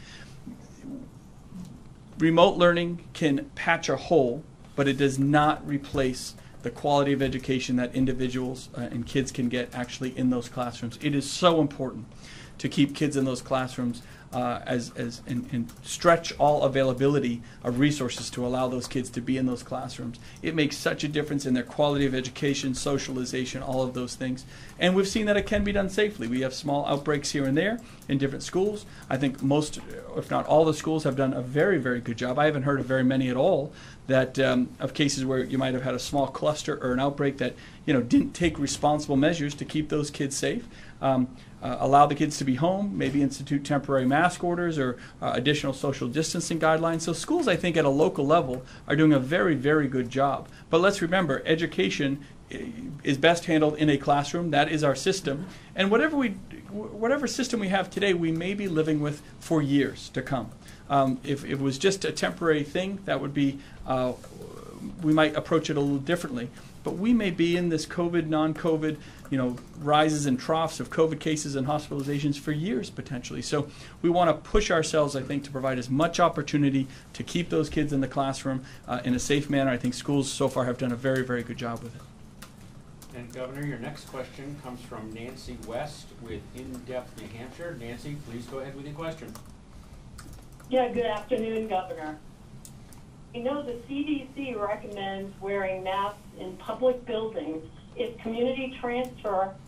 Speaker 1: Remote learning can patch a hole, but it does not replace the quality of education that individuals uh, and kids can get actually in those classrooms. It is so important to keep kids in those classrooms uh, as, as and, and stretch all availability of resources to allow those kids to be in those classrooms. It makes such a difference in their quality of education, socialization, all of those things. And we've seen that it can be done safely. We have small outbreaks here and there in different schools. I think most, if not all, the schools have done a very, very good job. I haven't heard of very many at all that um, of cases where you might have had a small cluster or an outbreak that you know didn't take responsible measures to keep those kids safe. Um, uh, allow the kids to be home, maybe institute temporary mask orders or uh, additional social distancing guidelines. So schools, I think, at a local level are doing a very, very good job. But let's remember, education is best handled in a classroom. That is our system. And whatever we, whatever system we have today, we may be living with for years to come. Um, if, if it was just a temporary thing, that would be, uh, we might approach it a little differently. But we may be in this COVID, non-COVID, you know, rises and troughs of COVID cases and hospitalizations for years potentially. So we want to push ourselves, I think, to provide as much opportunity to keep those kids in the classroom uh, in a safe manner. I think schools so far have done a very, very good job with it.
Speaker 8: And Governor, your next question comes from Nancy West with In-Depth New Hampshire. Nancy, please go ahead with your question.
Speaker 10: Yeah, good afternoon, Governor. You know, the C D C recommends wearing masks in public buildings if community transfer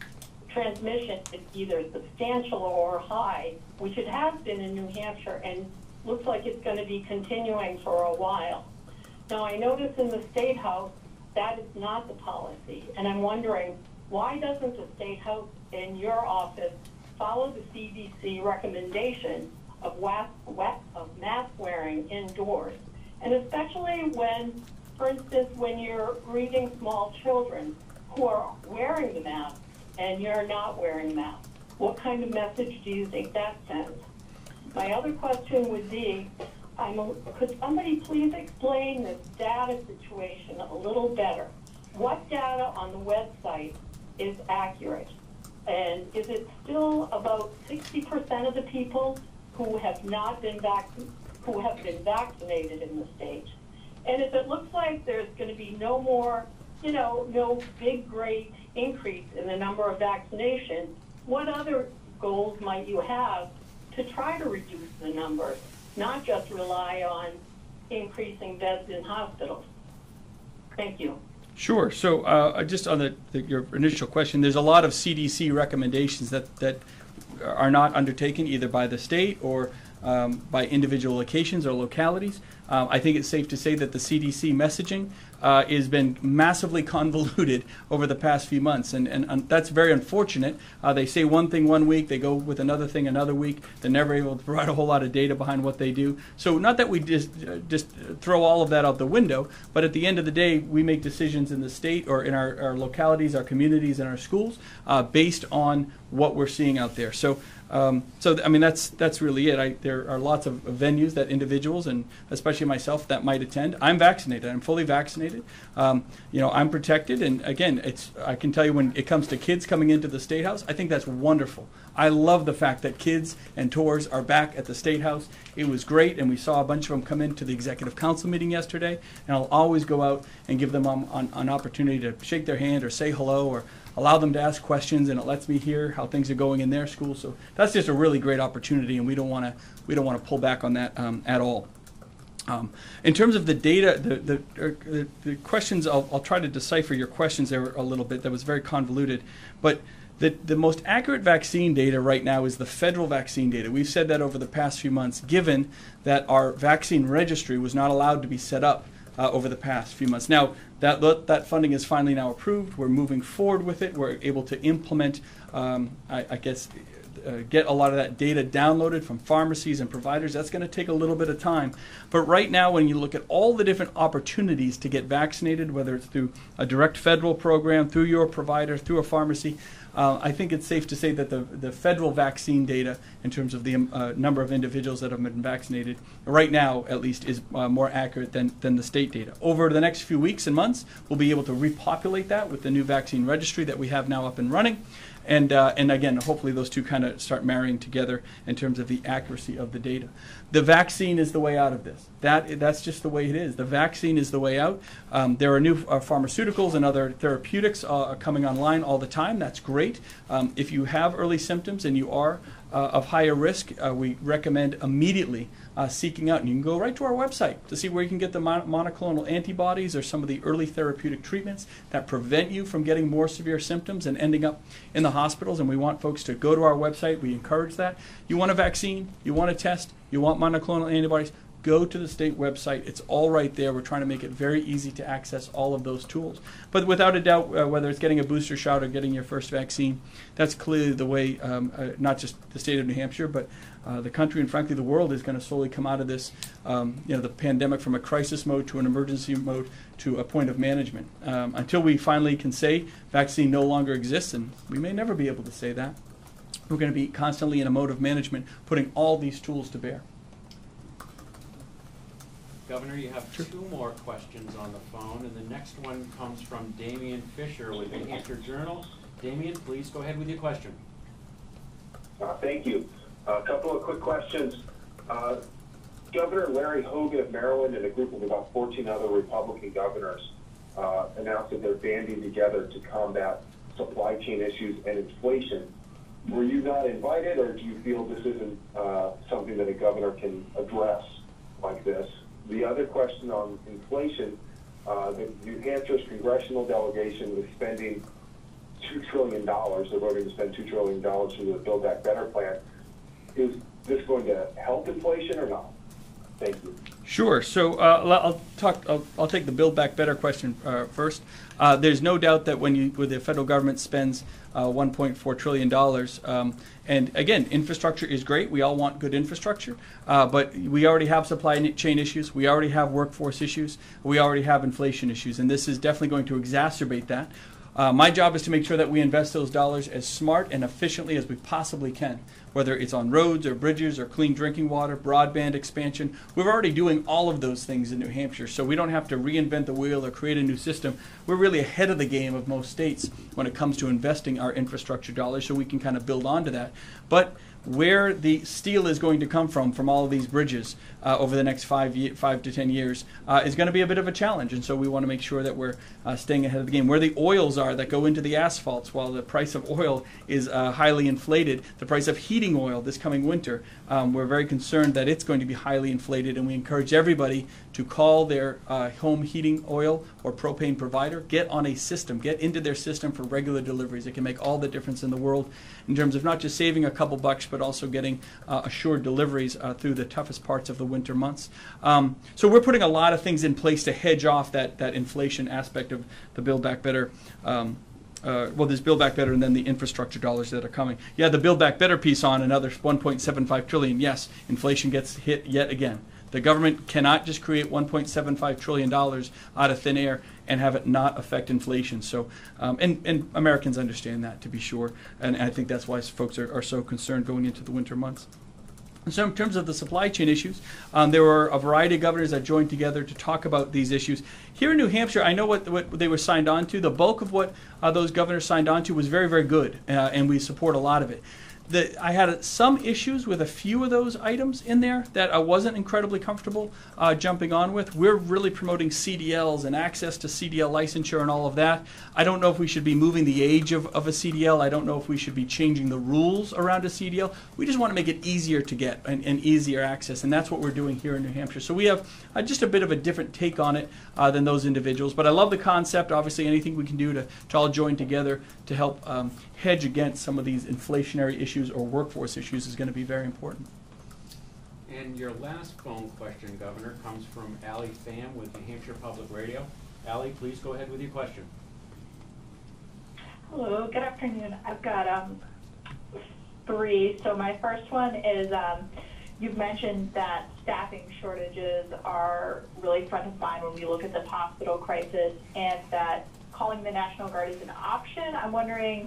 Speaker 10: transmission is either substantial or high, which it has been in New Hampshire, and looks like it's going to be continuing for a while. Now, I notice in the State House that is not the policy, and I'm wondering, why doesn't the State House in your office follow the C D C recommendation of, wa wa of mask wearing indoors? And especially when, for instance, when you're greeting small children who are wearing the mask and you're not wearing masks, what kind of message do you think that sends? My other question would be, I'm a, could somebody please explain this data situation a little better? What data on the website is accurate? And is it still about sixty percent of the people who have not been vac who have been vaccinated in the state? And if it looks like there's going to be no more, you know, no big great increase in the number of vaccinations, what other goals might you have to try to reduce the numbers, not just rely on increasing beds in hospitals? Thank you.
Speaker 1: Sure. So uh, just on the, the, your initial question, there's a lot of C D C recommendations that, that are not undertaken either by the state or um, by individual locations or localities. Um, I think it's safe to say that the C D C messaging uh, has been massively convoluted over the past few months, and, and, and that's very unfortunate. Uh, they say one thing one week, they go with another thing another week. They're never able to provide a whole lot of data behind what they do. So not that we just, uh, just throw all of that out the window, but at the end of the day, we make decisions in the state or in our, our localities, our communities, and our schools uh, based on what we're seeing out there. So. Um, so, I mean, that's that's really it. I, there are lots of venues that individuals, and especially myself, that might attend. I'm vaccinated. I'm fully vaccinated. Um, you know, I'm protected. And again, it's I can tell you when it comes to kids coming into the State House, I think that's wonderful. I love the fact that kids and tours are back at the State House. It was great, and we saw a bunch of them come into the Executive Council meeting yesterday. And I'll always go out and give them um, an, an opportunity to shake their hand or say hello or allow them to ask questions, and it lets me hear how things are going in their school. So that's just a really great opportunity, and we don't want to we don't want to pull back on that um, at all. Um, in terms of the data, the the, er, the, the questions, I'll, I'll try to decipher your questions there a little bit. That was very convoluted, but the the most accurate vaccine data right now is the federal vaccine data. We've said that over the past few months, given that our vaccine registry was not allowed to be set up Uh, over the past few months. Now, that that funding is finally now approved. We're moving forward with it. We're able to implement, um, I, I guess, uh, get a lot of that data downloaded from pharmacies and providers. That's going to take a little bit of time. But right now, when you look at all the different opportunities to get vaccinated, whether it's through a direct federal program, through your provider, through a pharmacy, Uh, I think it's safe to say that the, the federal vaccine data, in terms of the uh, number of individuals that have been vaccinated, right now at least, is uh, more accurate than, than the state data. Over the next few weeks and months, we'll be able to repopulate that with the new vaccine registry that we have now up and running. And, uh, and again, hopefully those two kind of start marrying together in terms of the accuracy of the data. The vaccine is the way out of this. That, that's just the way it is. The vaccine is the way out. Um, there are new uh, pharmaceuticals and other therapeutics uh, coming online all the time. That's great. Um, if you have early symptoms and you are uh, of higher risk, uh, we recommend immediately uh, seeking out. And you can go right to our website to see where you can get the mon monoclonal antibodies or some of the early therapeutic treatments that prevent you from getting more severe symptoms and ending up in the hospitals. And we want folks to go to our website. We encourage that. You want a vaccine, you want a test, you want monoclonal antibodies, go to the state website. It's all right there. We're trying to make it very easy to access all of those tools. But without a doubt, uh, whether it's getting a booster shot or getting your first vaccine, that's clearly the way, um, uh, not just the state of New Hampshire, but uh, the country and frankly the world is going to slowly come out of this, um, you know, the pandemic from a crisis mode to an emergency mode to a point of management. Um, until we finally can say vaccine no longer exists, and we may never be able to say that, we're going to be constantly in a mode of management, putting all these tools to bear.
Speaker 8: Governor, you have
Speaker 1: Sure.
Speaker 8: two more questions on the phone, and the next one comes from Damian Fisher with the Hampshire Journal. Damian, please go ahead with your question.
Speaker 11: Uh, thank you. A couple of quick questions. Uh, Governor Larry Hogan of Maryland and a group of about fourteen other Republican governors uh, announced that they're banding together to combat supply chain issues and inflation. Were you not invited, or do you feel this isn't uh, something that a governor can address like this? The other question on inflation, uh, the New Hampshire's congressional delegation was spending two trillion dollars. They're voting to spend two trillion dollars through the Build Back Better plan. Is this going to help inflation or not? Thank you.
Speaker 1: Sure. So uh, I'll talk. I'll, I'll take the Build Back Better question uh, first. Uh, there's no doubt that when you, when the federal government spends uh, one point four trillion dollars, um, and again, infrastructure is great. We all want good infrastructure, uh, but we already have supply chain issues. We already have workforce issues. We already have inflation issues, and this is definitely going to exacerbate that. Uh, my job is to make sure that we invest those dollars as smart and efficiently as we possibly can, whether it's on roads or bridges or clean drinking water, broadband expansion. We're already doing all of those things in New Hampshire, so we don't have to reinvent the wheel or create a new system. We're really ahead of the game of most states when it comes to investing our infrastructure dollars, so we can kind of build onto that. But where the steel is going to come from from all of these bridges uh, over the next five, ye five to ten years uh, is going to be a bit of a challenge, and so we want to make sure that we're uh, staying ahead of the game. Where the oils are that go into the asphalts, while the price of oil is uh, highly inflated, the price of heating oil this coming winter, um, we're very concerned that it's going to be highly inflated, and we encourage everybody to call their uh, home heating oil or propane provider, get on a system, get into their system for regular deliveries. It can make all the difference in the world in terms of not just saving a couple bucks, but also getting uh, assured deliveries uh, through the toughest parts of the winter months. Um, so we're putting a lot of things in place to hedge off that, that inflation aspect of the Build Back Better. Um, uh, well, there's Build Back Better and then the infrastructure dollars that are coming. Yeah, the Build Back Better piece on another one point seven five trillion dollars. Yes, inflation gets hit yet again. The government cannot just create one point seven five trillion dollars out of thin air and have it not affect inflation. So, um, and, and Americans understand that, to be sure, and I think that's why folks are, are so concerned going into the winter months. And so in terms of the supply chain issues, um, there were a variety of governors that joined together to talk about these issues. Here in New Hampshire, I know what, what they were signed on to. The bulk of what uh, those governors signed on to was very, very good, uh, and we support a lot of it. The, I had some issues with a few of those items in there that I wasn't incredibly comfortable uh, jumping on with. We're really promoting C D Ls and access to C D L licensure and all of that. I don't know if we should be moving the age of, of a C D L. I don't know if we should be changing the rules around a C D L. We just want to make it easier to get and, and easier access, and that's what we're doing here in New Hampshire. So we have uh, just a bit of a different take on it uh, than those individuals. But I love the concept. Obviously, anything we can do to, to all join together to help um, hedge against some of these inflationary issues or workforce issues is going to be very important.
Speaker 8: And your last phone question, Governor, comes from Allie Pham with New Hampshire Public Radio. Allie, please go ahead with your question.
Speaker 12: Hello, good afternoon. I've got um, three. So my first one is um, you've mentioned that staffing shortages are really front of mind when we look at this hospital crisis, and that calling the National Guard is an option. I'm wondering,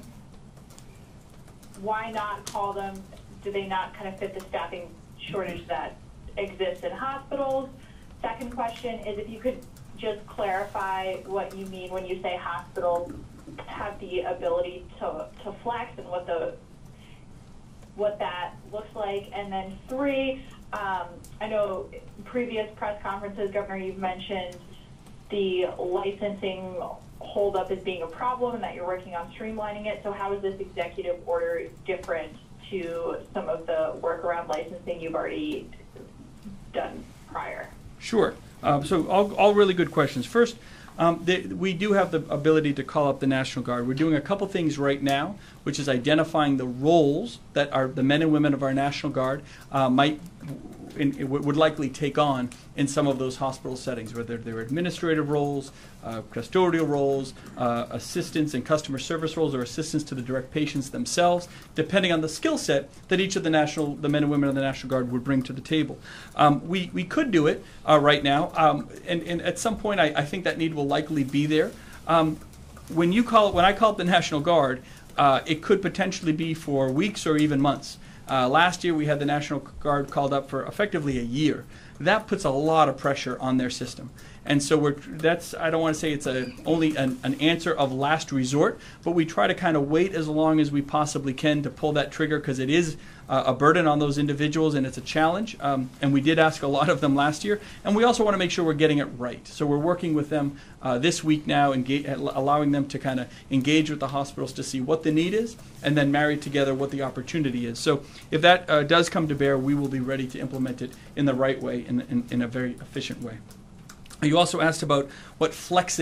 Speaker 12: why not call them? Do they not kind of fit the staffing shortage that exists in hospitals? Second question is if you could just clarify what you mean when you say hospitals have the ability to, to flex, and what the what that looks like. And then three, um, I know in previous press conferences, Governor, you've mentioned the licensing holdup as being a problem and that you're working on streamlining it. So how is this executive order different to some of the work around licensing you've already done prior?
Speaker 1: Sure. Uh, so all, all really good questions. First, um, the, we do have the ability to call up the National Guard. We're doing a couple things right now, which is identifying the roles that our, the men and women of our National Guard uh, might in, would likely take on in some of those hospital settings, whether they're administrative roles, uh, custodial roles, uh, assistants and customer service roles, or assistants to the direct patients themselves, depending on the skill set that each of the national, the men and women of the National Guard would bring to the table. Um, we, we could do it uh, right now, um, and, and at some point I, I think that need will likely be there. Um, when you call when I call up the National Guard, uh, it could potentially be for weeks or even months. Uh, last year we had the National Guard called up for effectively a year. That puts a lot of pressure on their system. And so we're, that's, I don't want to say it's a, only an, an answer of last resort, but we try to kind of wait as long as we possibly can to pull that trigger, because it is uh, a burden on those individuals and it's a challenge. Um, and we did ask a lot of them last year. And we also want to make sure we're getting it right. So we're working with them uh, this week now, engage, allowing them to kind of engage with the hospitals to see what the need is, and then marry together what the opportunity is. So if that uh, does come to bear, we will be ready to implement it in the right way, in, in, in a very efficient way. You also asked about what flexing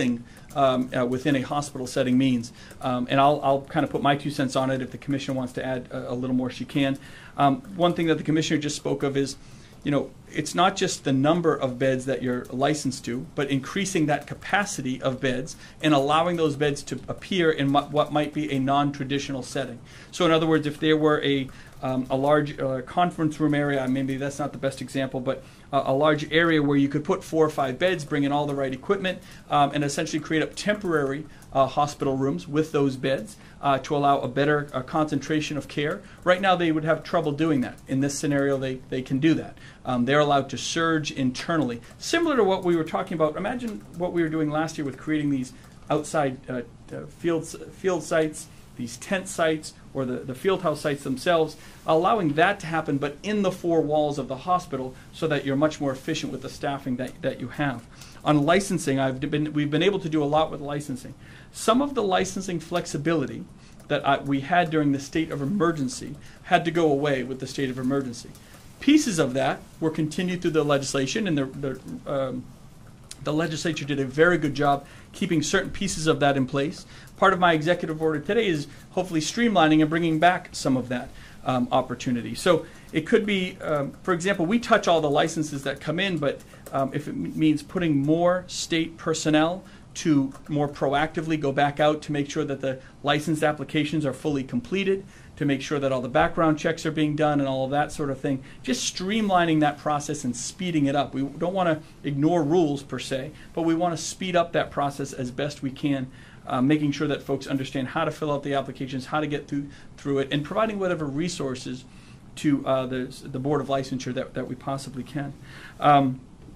Speaker 1: um, uh, within a hospital setting means. Um, and I'll, I'll kind of put my two cents on it. If the commissioner wants to add a, a little more, she can. Um, one thing that the commissioner just spoke of is, you know, it's not just the number of beds that you're licensed to, but increasing that capacity of beds and allowing those beds to appear in what might be a non-traditional setting. So in other words, if there were a, um, a large uh, conference room area, maybe that's not the best example, but uh, a large area where you could put four or five beds, bring in all the right equipment, um, and essentially create up temporary uh, hospital rooms with those beds uh, to allow a better uh, concentration of care. Right now they would have trouble doing that. In this scenario, they, they can do that. Um, they're allowed to surge internally. Similar to what we were talking about, imagine what we were doing last year with creating these outside uh, uh, field, field sites, these tent sites, or the, the field house sites themselves, allowing that to happen, but in the four walls of the hospital so that you're much more efficient with the staffing that, that you have. On licensing, I've been, we've been able to do a lot with licensing. Some of the licensing flexibility that I, we had during the state of emergency had to go away with the state of emergency. Pieces of that were continued through the legislation, and the, the, um, the legislature did a very good job keeping certain pieces of that in place. Part of my executive order today is hopefully streamlining and bringing back some of that um, opportunity. So it could be, um, for example, we touch all the licenses that come in, but um, if it means putting more state personnel to more proactively go back out to make sure that the licensed applications are fully completed, to make sure that all the background checks are being done and all of that sort of thing. Just streamlining that process and speeding it up. We don't want to ignore rules per se, but we want to speed up that process as best we can, uh, making sure that folks understand how to fill out the applications, how to get through through it, and providing whatever resources to uh, the, the Board of Licensure that, that we possibly can. Um,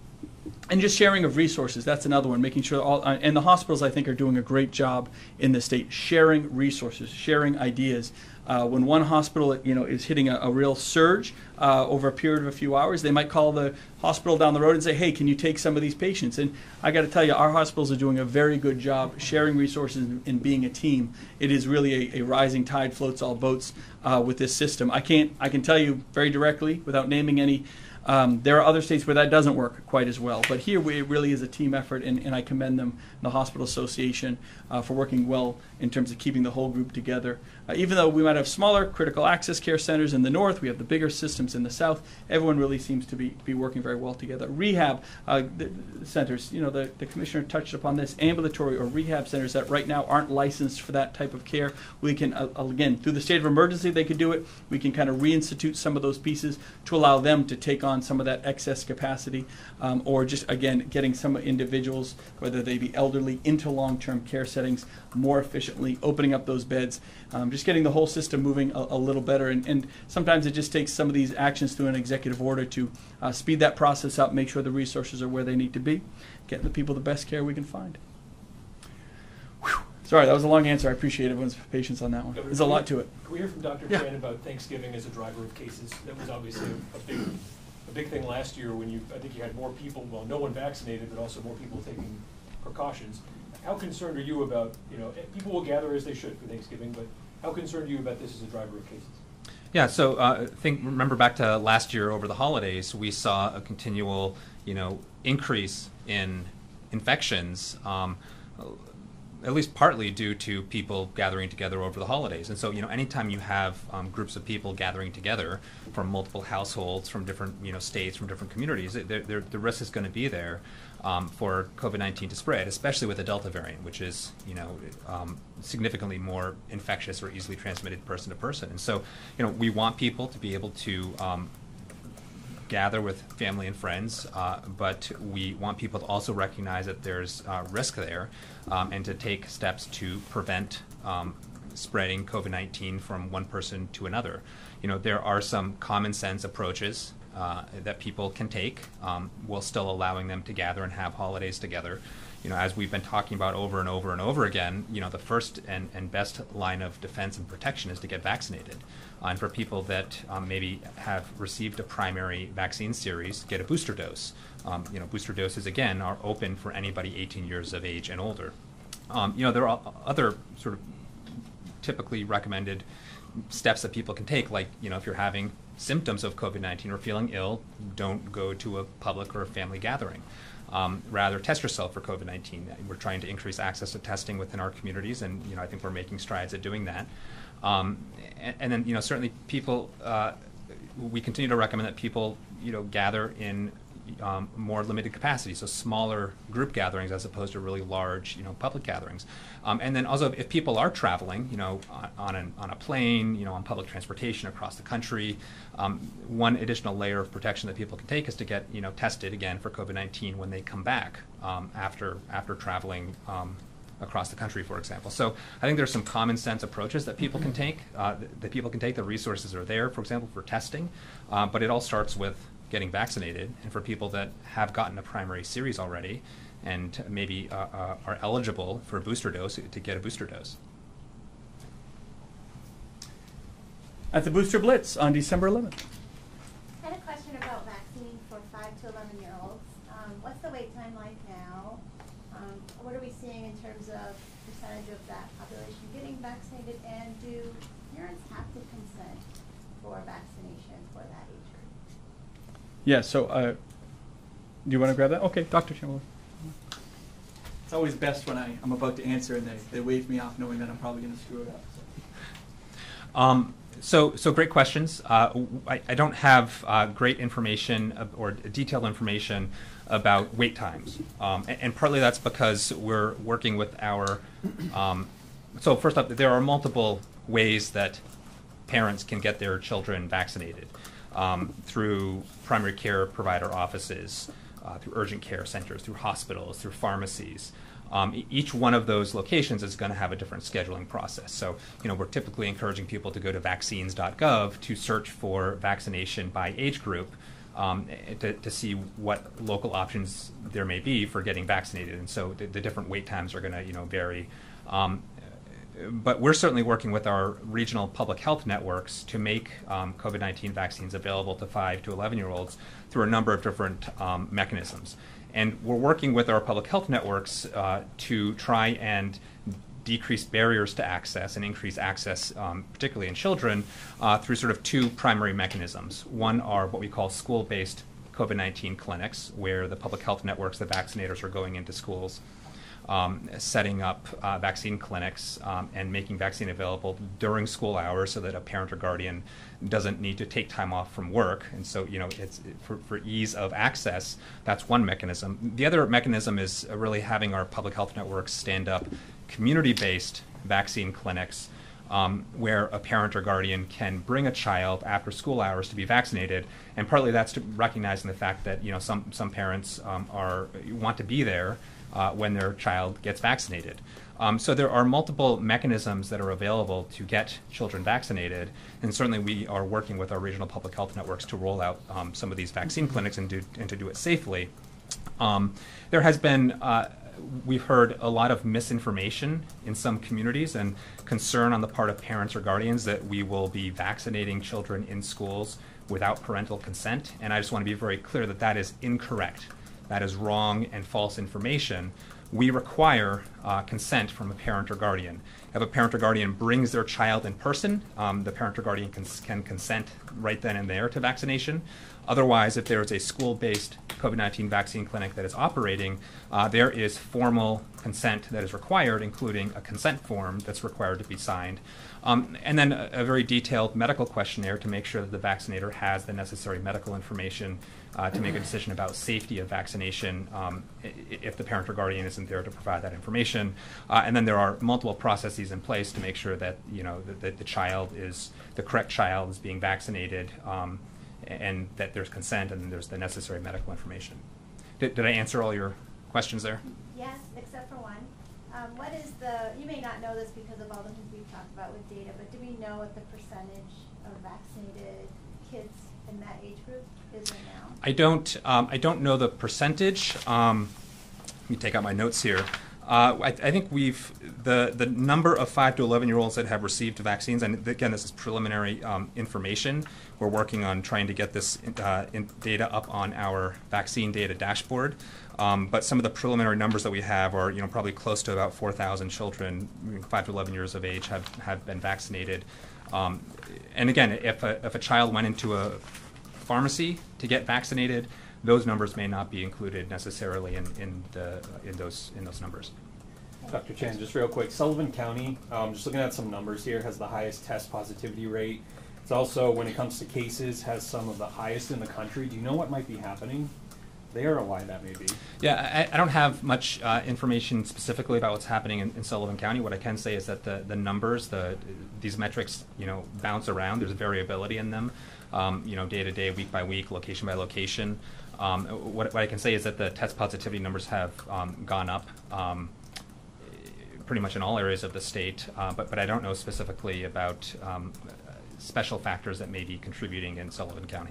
Speaker 1: And just sharing of resources, that's another one, making sure all, uh, and the hospitals I think are doing a great job in the state, sharing resources, sharing ideas. Uh, when one hospital, you know, is hitting a, a real surge uh, over a period of a few hours, they might call the hospital down the road and say, hey, can you take some of these patients? And I got to tell you, our hospitals are doing a very good job sharing resources and, and being a team. It is really a, a rising tide floats all boats uh, with this system. I can't, I can tell you very directly, without naming any, Um, there are other states where that doesn't work quite as well, but here we, it really is a team effort, and, and I commend them, the Hospital Association, uh, for working well in terms of keeping the whole group together. Uh, even though we might have smaller critical access care centers in the north, we have the bigger systems in the south. Everyone really seems to be, be working very well together. Rehab uh, the, the centers, you know, the, the commissioner touched upon this, ambulatory or rehab centers that right now aren't licensed for that type of care. We can, uh, again, through the state of emergency, they could do it. We can kind of reinstitute some of those pieces to allow them to take on some of that excess capacity, um, or just, again, getting some individuals, whether they be elderly, into long-term care settings more efficiently, opening up those beds, um, just getting the whole system moving a, a little better. And, and sometimes it just takes some of these actions through an executive order to uh, speed that process up, make sure the resources are where they need to be, getting the people the best care we can find. Whew. Sorry, that was a long answer. I appreciate everyone's patience on that one. There's a lot to it.
Speaker 4: Can we hear from Doctor
Speaker 1: Yeah.
Speaker 4: Chan about Thanksgiving as a driver of cases? That was obviously a big, a big thing last year when you, I think you had more people, well, no one vaccinated, but also more people taking precautions. How concerned are you about, you know, people will gather as they should for Thanksgiving, but how concerned are you about this as a driver of cases?
Speaker 2: Yeah, so uh, think remember back to last year over the holidays, we saw a continual, you know, increase in infections. Um, at least partly due to people gathering together over the holidays. And so, you know, anytime you have um, groups of people gathering together from multiple households, from different, you know, states, from different communities, they're, they're, the risk is going to be there um, for COVID nineteen to spread, especially with the Delta variant, which is, you know, um, significantly more infectious or easily transmitted person to person. And so, you know, we want people to be able to um, gather with family and friends, uh, but we want people to also recognize that there's uh, risk there, um, and to take steps to prevent um, spreading COVID nineteen from one person to another. You know, there are some common sense approaches uh, that people can take um, while still allowing them to gather and have holidays together. You know, as we've been talking about over and over and over again, you know, the first and, and best line of defense and protection is to get vaccinated. Uh, and for people that um, maybe have received a primary vaccine series, get a booster dose. Um, you know, booster doses, again, are open for anybody eighteen years of age and older. Um, you know, there are other sort of typically recommended steps that people can take, like, you know, if you're having symptoms of COVID nineteen or feeling ill, don't go to a public or a family gathering. Um, rather, test yourself for COVID nineteen. We're trying to increase access to testing within our communities, and you know, I think we're making strides at doing that. Um, and, and then, you know, certainly people, uh, we continue to recommend that people, you know, gather in um, more limited capacity, so smaller group gatherings as opposed to really large, you know, public gatherings. Um, and then also, if people are traveling, you know, on, on, an, on a plane, you know, on public transportation across the country, um, one additional layer of protection that people can take is to get, you know, tested again for COVID nineteen when they come back um, after after traveling um, across the country, for example. So I think there's some common sense approaches that people can take. Uh, that, that people can take. The resources are there, for example, for testing, uh, but it all starts with getting vaccinated. And for people that have gotten a primary series already, and maybe uh, uh, are eligible for a booster dose, to get a booster dose.
Speaker 1: At the Booster Blitz on December eleventh.
Speaker 7: I had a question about vaccine for five to eleven year olds. Um, what's the wait time like now? Um, what are we seeing in terms of percentage of that population getting vaccinated? And do parents have to consent for vaccination for that age group?
Speaker 1: Yeah, so uh, do you want to grab that? Okay, Doctor Chamberlain. It's always best when I, I'm about to answer and they, they wave me off knowing that I'm probably going to screw it up. So.
Speaker 2: Um, so, so great questions. Uh, I, I don't have uh, great information uh, or detailed information about wait times. Um, and, and partly that's because we're working with our, um, so first up, there are multiple ways that parents can get their children vaccinated. Um, through primary care provider offices, uh, through urgent care centers, through hospitals, through pharmacies. Um, e each one of those locations is going to have a different scheduling process. So, you know, we're typically encouraging people to go to vaccines dot gov to search for vaccination by age group um, to, to see what local options there may be for getting vaccinated. And so the, the different wait times are going to, you know, vary. Um, But we're certainly working with our regional public health networks to make um, COVID nineteen vaccines available to five to eleven year olds through a number of different um, mechanisms. And we're working with our public health networks uh, to try and decrease barriers to access and increase access, um, particularly in children, uh, through sort of two primary mechanisms. One are what we call school-based COVID nineteen clinics, where the public health networks, the vaccinators, are going into schools. Um, setting up uh, vaccine clinics um, and making vaccine available during school hours so that a parent or guardian doesn't need to take time off from work. And so, you know, it's for, for ease of access, that's one mechanism. The other mechanism is really having our public health networks stand up community-based vaccine clinics um, where a parent or guardian can bring a child after school hours to be vaccinated. And partly that's to recognizing the fact that, you know, some, some parents um, are want to be there Uh, when their child gets vaccinated. Um, so there are multiple mechanisms that are available to get children vaccinated, and certainly we are working with our regional public health networks to roll out um, some of these vaccine clinics and, do, and to do it safely. Um, there has been, uh, we've heard a lot of misinformation in some communities and concern on the part of parents or guardians that we will be vaccinating children in schools without parental consent, and I just want to be very clear that that is incorrect. That is wrong and false information. We require uh, consent from a parent or guardian. If a parent or guardian brings their child in person, um, the parent or guardian can, can consent right then and there to vaccination. Otherwise, if there is a school-based COVID nineteen vaccine clinic that is operating, uh, there is formal consent that is required, including a consent form that's required to be signed. Um, and then a, a very detailed medical questionnaire to make sure that the vaccinator has the necessary medical information uh, to make a decision about safety of vaccination um, if the parent or guardian isn't there to provide that information. Uh, and then there are multiple processes in place to make sure that, you know, that, that the child is, the correct child is being vaccinated, um, and that there's consent and there's the necessary medical information. Did, did I answer all your questions there?
Speaker 7: Yes, except for one. Um, what is the, you may not know this because of all the things we've talked about with data, but do we know what the percentage of vaccinated kids in that age group is right now?
Speaker 2: I don't, um, I don't know the percentage. Um, let me take out my notes here. Uh, I, I think we've, the, the number of five to eleven year olds that have received vaccines, and again, this is preliminary um, information. We're working on trying to get this uh, in data up on our vaccine data dashboard. Um, but some of the preliminary numbers that we have are, you know, probably close to about four thousand children, five to eleven years of age, have, have been vaccinated. Um, and again, if a, if a child went into a pharmacy to get vaccinated, those numbers may not be included necessarily in, in, the, in, those, in those numbers.
Speaker 5: Doctor Chan, just real quick, Sullivan County, um, just looking at some numbers here, has the highest test positivity rate. It's also, when it comes to cases, has some of the highest in the country. Do you know what might be happening there or why that may be?
Speaker 2: Yeah, I, I don't have much uh, information specifically about what's happening in, in Sullivan County. What I can say is that the, the numbers, the these metrics, you know, bounce around. There's variability in them, um, you know, day to day, week by week, location by location. Um, what, what I can say is that the test positivity numbers have um, gone up um, pretty much in all areas of the state, uh, but, but I don't know specifically about um, special factors that may be contributing in Sullivan County.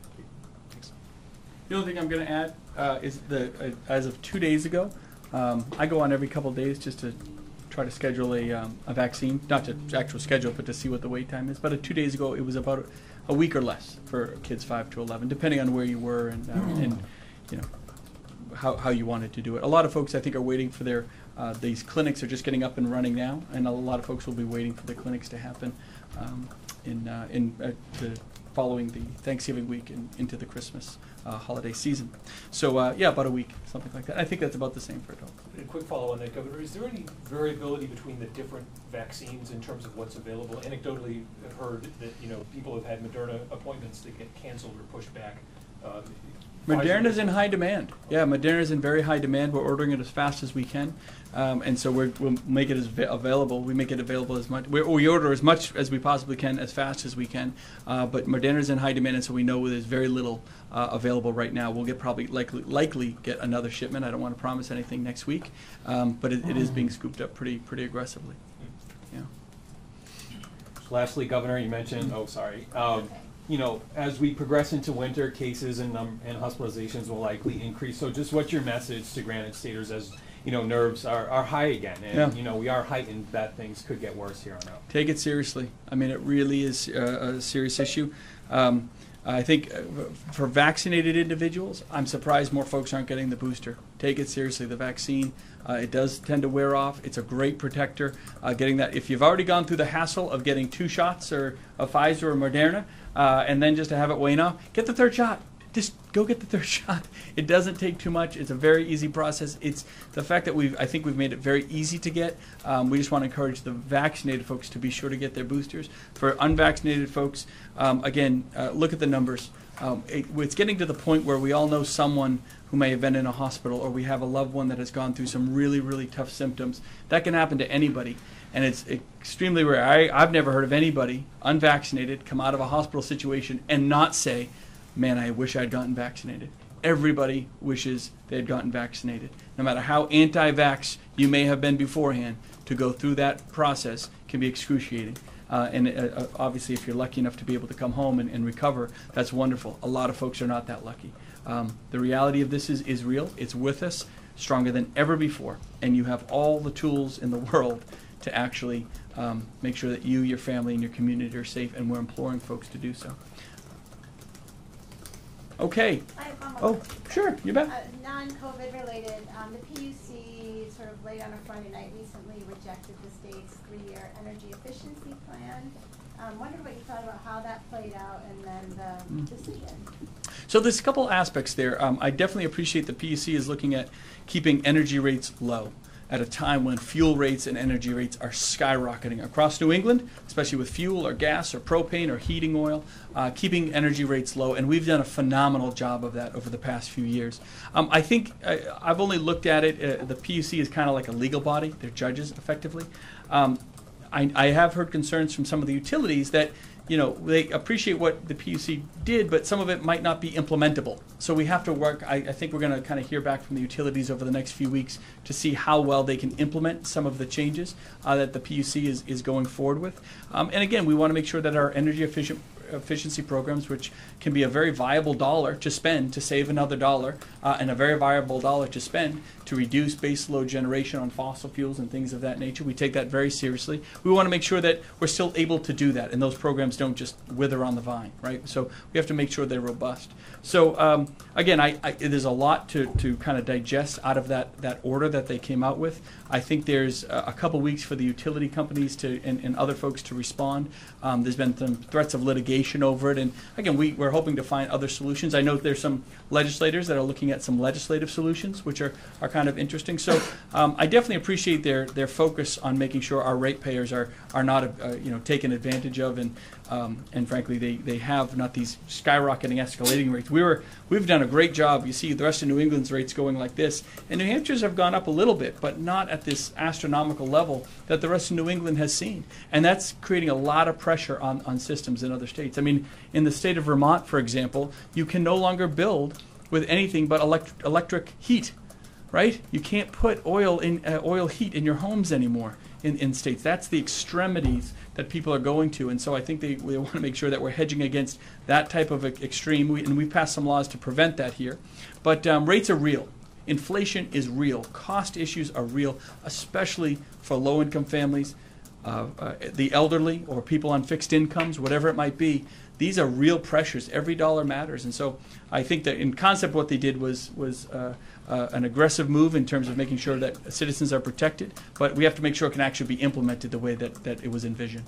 Speaker 1: The only thing I'm going to add uh, is that uh, as of two days ago, um, I go on every couple of days just to try to schedule a, um, a vaccine, not to actual schedule, but to see what the wait time is. But uh, two days ago, it was about a, a week or less for kids five to eleven, depending on where you were and, um, and you know, how, how you wanted to do it. A lot of folks, I think, are waiting for their, uh, these clinics are just getting up and running now, and a lot of folks will be waiting for the clinics to happen um, in, uh, in uh, the following the Thanksgiving week and into the Christmas uh, holiday season. So uh, yeah, about a week, something like that. I think that's about the same for adults.
Speaker 4: A quick follow on that, Governor. Is there any variability between the different vaccines in terms of what's available? Anecdotally, I've heard that you know people have had Moderna appointments that get canceled or pushed back. Um,
Speaker 1: Moderna's in high demand. Yeah, Moderna's in very high demand. We're ordering it as fast as we can, um, and so we're, we'll make it as available. We make it available as much. We, we order as much as we possibly can, as fast as we can. Uh, but Moderna's in high demand, and so we know there's very little uh, available right now. We'll get probably likely likely get another shipment. I don't want to promise anything next week, um, but it, it is being scooped up pretty pretty aggressively. Yeah.
Speaker 5: Lastly, Governor, you mentioned. Oh, sorry. Um, You know, as we progress into winter, cases and, um, and hospitalizations will likely increase. So just what's your message to Granite Staters as, you know, nerves are, are high again? And,
Speaker 1: yeah.
Speaker 5: you know, we are heightened that things could get worse here on out.
Speaker 1: Take it seriously. I mean, it really is a, a serious issue. Um, I think uh, for vaccinated individuals, I'm surprised more folks aren't getting the booster. Take it seriously. The vaccine, uh, it does tend to wear off. It's a great protector. Uh, getting that, if you've already gone through the hassle of getting two shots or a Pfizer or Moderna, uh, and then just to have it wane off, get the third shot. Just go get the third shot. It doesn't take too much. It's a very easy process. It's the fact that we've, I think we've made it very easy to get. Um, we just want to encourage the vaccinated folks to be sure to get their boosters. For unvaccinated folks, um, again, uh, look at the numbers. Um, it, it's getting to the point where we all know someone who may have been in a hospital, or we have a loved one that has gone through some really, really tough symptoms. That can happen to anybody. And it's extremely rare. I, I've never heard of anybody unvaccinated come out of a hospital situation and not say, man, I wish I'd gotten vaccinated. Everybody wishes they had gotten vaccinated. No matter how anti-vax you may have been beforehand, to go through that process can be excruciating. Uh, and uh, obviously, if you're lucky enough to be able to come home and, and recover, that's wonderful. A lot of folks are not that lucky. Um, the reality of this is, is real. It's with us, stronger than ever before. And you have all the tools in the world to actually um, make sure that you, your family, and your community are safe, and we're imploring folks to do so. Okay.
Speaker 7: I have one more
Speaker 1: Oh,
Speaker 7: question.
Speaker 1: sure, you bet.
Speaker 7: Uh, non-COVID related, um, the P U C sort of late on a Friday night recently rejected the state's three-year energy efficiency plan. Um, wondered what you thought about how that played out and then the mm. decision.
Speaker 1: So there's a couple aspects there. Um, I definitely appreciate the P U C is looking at keeping energy rates low at a time when fuel rates and energy rates are skyrocketing across New England, especially with fuel or gas or propane or heating oil, uh, keeping energy rates low. And we've done a phenomenal job of that over the past few years. Um, I think I, I've only looked at it, uh, the P U C is kind of like a legal body. They're judges, effectively. Um, I, I have heard concerns from some of the utilities that, you know, they appreciate what the P U C did, but some of it might not be implementable. So we have to work, I, I think we're going to kind of hear back from the utilities over the next few weeks to see how well they can implement some of the changes uh, that the P U C is, is going forward with. Um, and again, we want to make sure that our energy efficient efficiency programs, which can be a very viable dollar to spend to save another dollar, uh, and a very viable dollar to spend to reduce base load generation on fossil fuels and things of that nature. We take that very seriously. We want to make sure that we're still able to do that, and those programs don't just wither on the vine, right? So we have to make sure they're robust. So um, again, I, I, there's a lot to, to kind of digest out of that, that order that they came out with. I think there's a, a couple weeks for the utility companies to and, and other folks to respond. Um, there's been some threats of litigation over it, and again, we, we're hoping to find other solutions. I know there's some legislators that are looking at some legislative solutions, which are, are kind of interesting. So um, I definitely appreciate their, their focus on making sure our ratepayers are, are not uh, you know, taken advantage of, and um, and frankly, they, they have not these skyrocketing, escalating rates. We were, we've done a great job. You see the rest of New England's rates going like this, and New Hampshire's have gone up a little bit, but not at this astronomical level that the rest of New England has seen. And that's creating a lot of pressure on, on systems in other states. I mean, in the state of Vermont, for example, you can no longer build with anything but elect electric heat, right? You can't put oil in uh, oil heat in your homes anymore in, in states. That's the extremities that people are going to, and so I think they, they want to make sure that we're hedging against that type of extreme, we, and we've passed some laws to prevent that here. But um, rates are real. Inflation is real. Cost issues are real, especially for low-income families, uh, uh, the elderly, or people on fixed incomes, whatever it might be. These are real pressures. Every dollar matters, and so I think that in concept what they did was was uh, uh, an aggressive move in terms of making sure that citizens are protected, but we have to make sure it can actually be implemented the way that, that it was envisioned.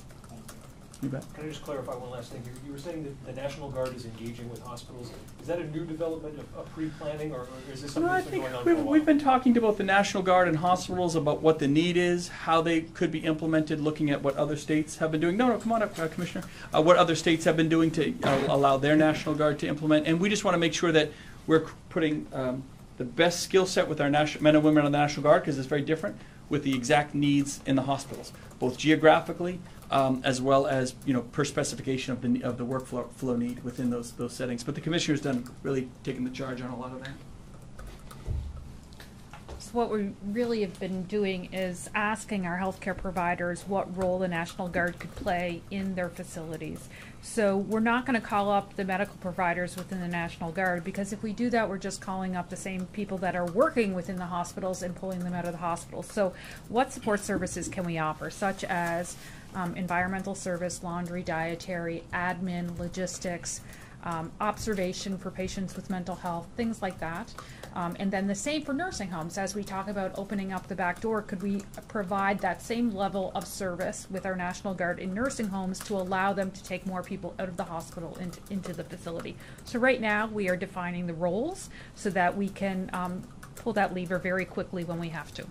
Speaker 1: You bet.
Speaker 4: Can I just clarify one last thing? You, you were saying that the National Guard is engaging with hospitals. Is that a new development of, of pre-planning, or, or is this something
Speaker 1: No, I
Speaker 4: that's been
Speaker 1: think
Speaker 4: going on
Speaker 1: we've,
Speaker 4: for a while?
Speaker 1: we've been talking to both the National Guard and hospitals about what the need is, how they could be implemented, looking at what other states have been doing. No, no, come on up, uh, Commissioner. Uh, what other states have been doing to uh, allow their National Guard to implement. And we just want to make sure that we're putting um, the best skill set with our national, men and women on the National Guard, because it's very different, with the exact needs in the hospitals, both geographically, Um, as well as, you know, per specification of the of the workflow flow need within those those settings. But the commissioner's done really taken the charge on a lot of that.
Speaker 3: So what we really have been doing is asking our healthcare providers what role the National Guard could play in their facilities. So we're not going to call up the medical providers within the National Guard, because if we do that, we're just calling up the same people that are working within the hospitals and pulling them out of the hospitals. So what support services can we offer, such as um, environmental service, laundry, dietary, admin, logistics, um, observation for patients with mental health, things like that. Um, and then the same for nursing homes. As we talk about opening up the back door, could we provide that same level of service with our National Guard in nursing homes to allow them to take more people out of the hospital into, into the facility? So right now we are defining the roles so that we can um, pull that lever very quickly when we have to.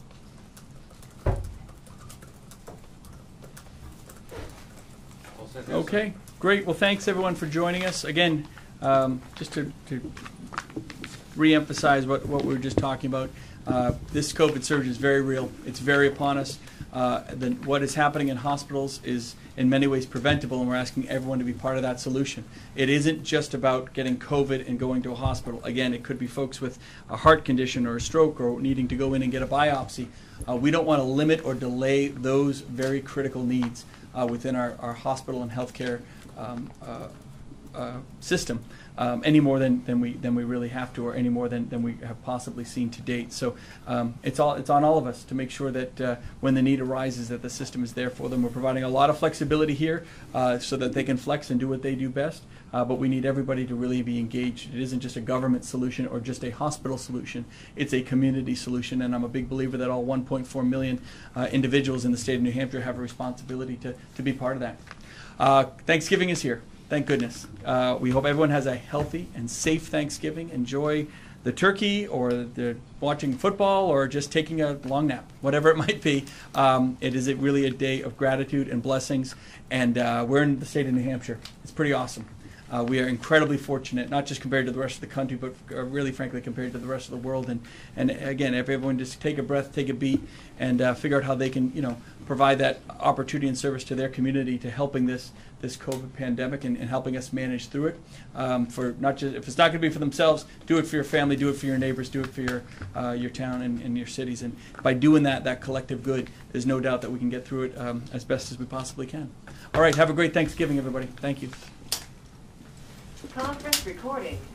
Speaker 1: Okay, great. Well, thanks everyone for joining us. Again, um, just to, to re-emphasize what, what we were just talking about, uh, this COVID surge is very real. It's very upon us. Uh, the, what is happening in hospitals is in many ways preventable, and we're asking everyone to be part of that solution. It isn't just about getting COVID and going to a hospital. Again, it could be folks with a heart condition or a stroke or needing to go in and get a biopsy. Uh, we don't want to limit or delay those very critical needs uh, within our, our hospital and healthcare um, uh, uh, system. Um, any more than, than we than we really have to, or any more than, than we have possibly seen to date. So um, it's all it's on all of us to make sure that uh, when the need arises, that the system is there for them. We're providing a lot of flexibility here uh, so that they can flex and do what they do best. Uh, but we need everybody to really be engaged. It isn't just a government solution or just a hospital solution. It's a community solution, and I'm a big believer that all one point four million uh, individuals in the state of New Hampshire have a responsibility to to be part of that. Uh, Thanksgiving is here. Thank goodness. Uh, we hope everyone has a healthy and safe Thanksgiving. Enjoy the turkey, or the watching football, or just taking a long nap, whatever it might be. Um, it is a, really a day of gratitude and blessings, and uh, we're in the state of New Hampshire. It's pretty awesome. Uh, we are incredibly fortunate, not just compared to the rest of the country, but uh, really, frankly, compared to the rest of the world. And, and again, if everyone just take a breath, take a beat, and uh, figure out how they can, you know, provide that opportunity and service to their community to helping this this COVID pandemic and, and helping us manage through it. Um, for not just if it's not going to be for themselves, do it for your family, do it for your neighbors, do it for your uh, your town and, and your cities. And by doing that, that collective good, there's no doubt that we can get through it um, as best as we possibly can. All right, have a great Thanksgiving, everybody. Thank you.
Speaker 13: Conference recording